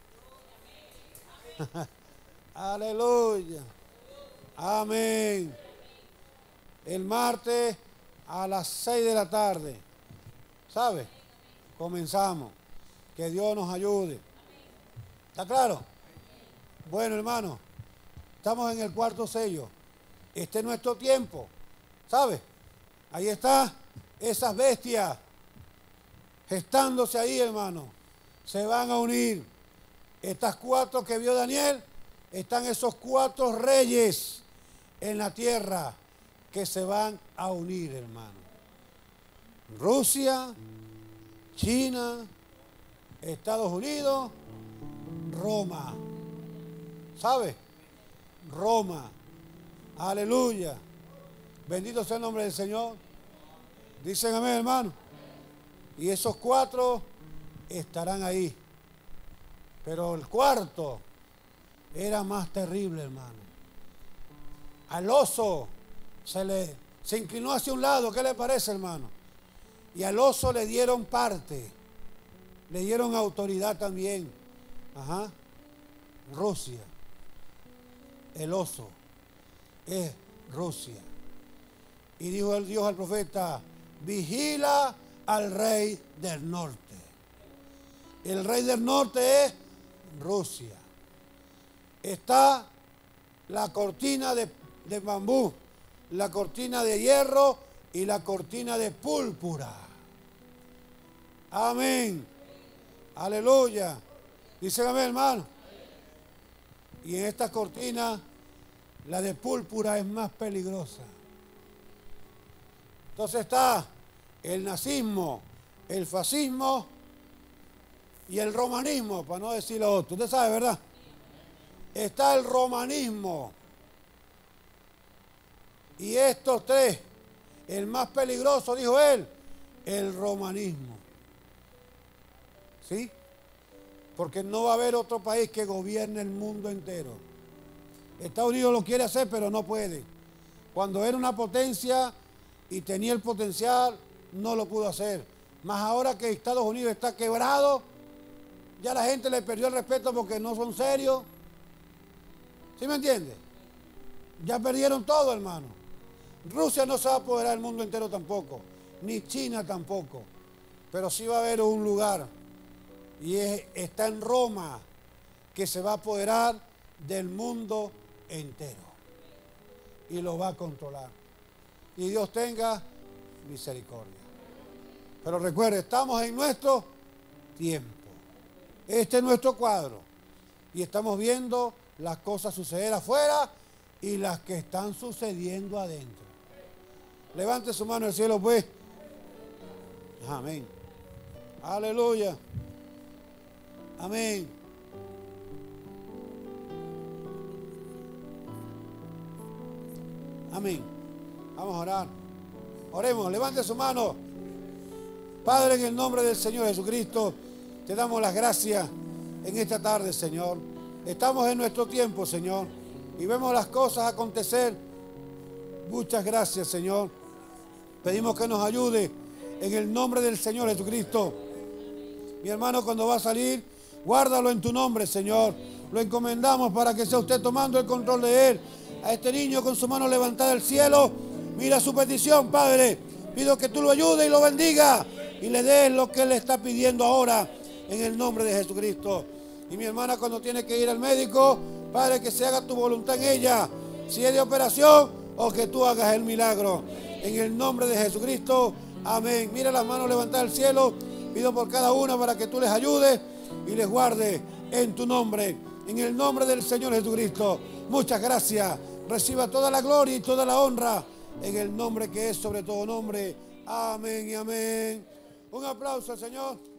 Aleluya. Amén. El martes a las seis de la tarde. ¿Sabe? Comenzamos. Que Dios nos ayude. ¿Está claro? Bueno, hermano. Estamos en el cuarto sello. Este es nuestro tiempo. ¿Sabe? Ahí está. Esas bestias. Gestándose ahí, hermano. Se van a unir. Estas cuatro que vio Daniel. Están esos cuatro reyes en la tierra que se van a unir, hermano. Rusia, China, Estados Unidos, Roma. ¿Sabe? Roma. Aleluya. Bendito sea el nombre del Señor. Dicen amén, hermano. Y esos cuatro estarán ahí. Pero el cuarto era más terrible, hermano. Al oso se le se inclinó hacia un lado. ¿Qué le parece, hermano? Y al oso le dieron parte. Le dieron autoridad también. Ajá. Rusia. El oso es Rusia. Y dijo el Dios al profeta, vigila al rey del norte. El rey del norte es Rusia. Está la cortina de, de bambú, la cortina de hierro y la cortina de púrpura. Amén. Aleluya. Dicen amén, hermano. Y en esta cortina, la de púrpura es más peligrosa. Entonces está el nazismo, el fascismo y el romanismo, para no decir lo otro. Usted sabe, ¿verdad? Está el romanismo. Y estos tres, el más peligroso, dijo él, el romanismo. ¿Sí? Porque no va a haber otro país que gobierne el mundo entero. Estados Unidos lo quiere hacer, pero no puede. Cuando era una potencia y tenía el potencial, no lo pudo hacer. Más ahora que Estados Unidos está quebrado, ya la gente le perdió el respeto porque no son serios. ¿Sí me entiende? Ya perdieron todo, hermano. Rusia no se va a apoderar del mundo entero tampoco, ni China tampoco. Pero sí va a haber un lugar, y es, está en Roma, que se va a apoderar del mundo entero. Y lo va a controlar. Y Dios tenga misericordia. Pero recuerde, estamos en nuestro tiempo. Este es nuestro cuadro. Y estamos viendo las cosas suceder afuera y las que están sucediendo adentro. Levante su mano al cielo, pues. Amén. Aleluya. Amén. Amén. Vamos a orar. Oremos, levante su mano. Padre, en el nombre del Señor Jesucristo, te damos las gracias en esta tarde, Señor. Estamos en nuestro tiempo, Señor, y vemos las cosas acontecer. Muchas gracias, Señor. Pedimos que nos ayude en el nombre del Señor Jesucristo. Mi hermano, cuando va a salir, guárdalo en tu nombre, Señor. Lo encomendamos para que sea usted tomando el control de él. A este niño con su mano levantada al cielo, mira su petición, Padre. Pido que tú lo ayudes y lo bendiga y le des lo que él le está pidiendo ahora en el nombre de Jesucristo. Y mi hermana, cuando tiene que ir al médico, Padre, que se haga tu voluntad en ella, si es de operación o que tú hagas el milagro. En el nombre de Jesucristo, amén. Mira las manos levantadas al cielo. Pido por cada una para que tú les ayudes y les guardes en tu nombre. En el nombre del Señor Jesucristo. Muchas gracias. Reciba toda la gloria y toda la honra en el nombre que es sobre todo nombre. Amén y amén. Un aplauso al Señor.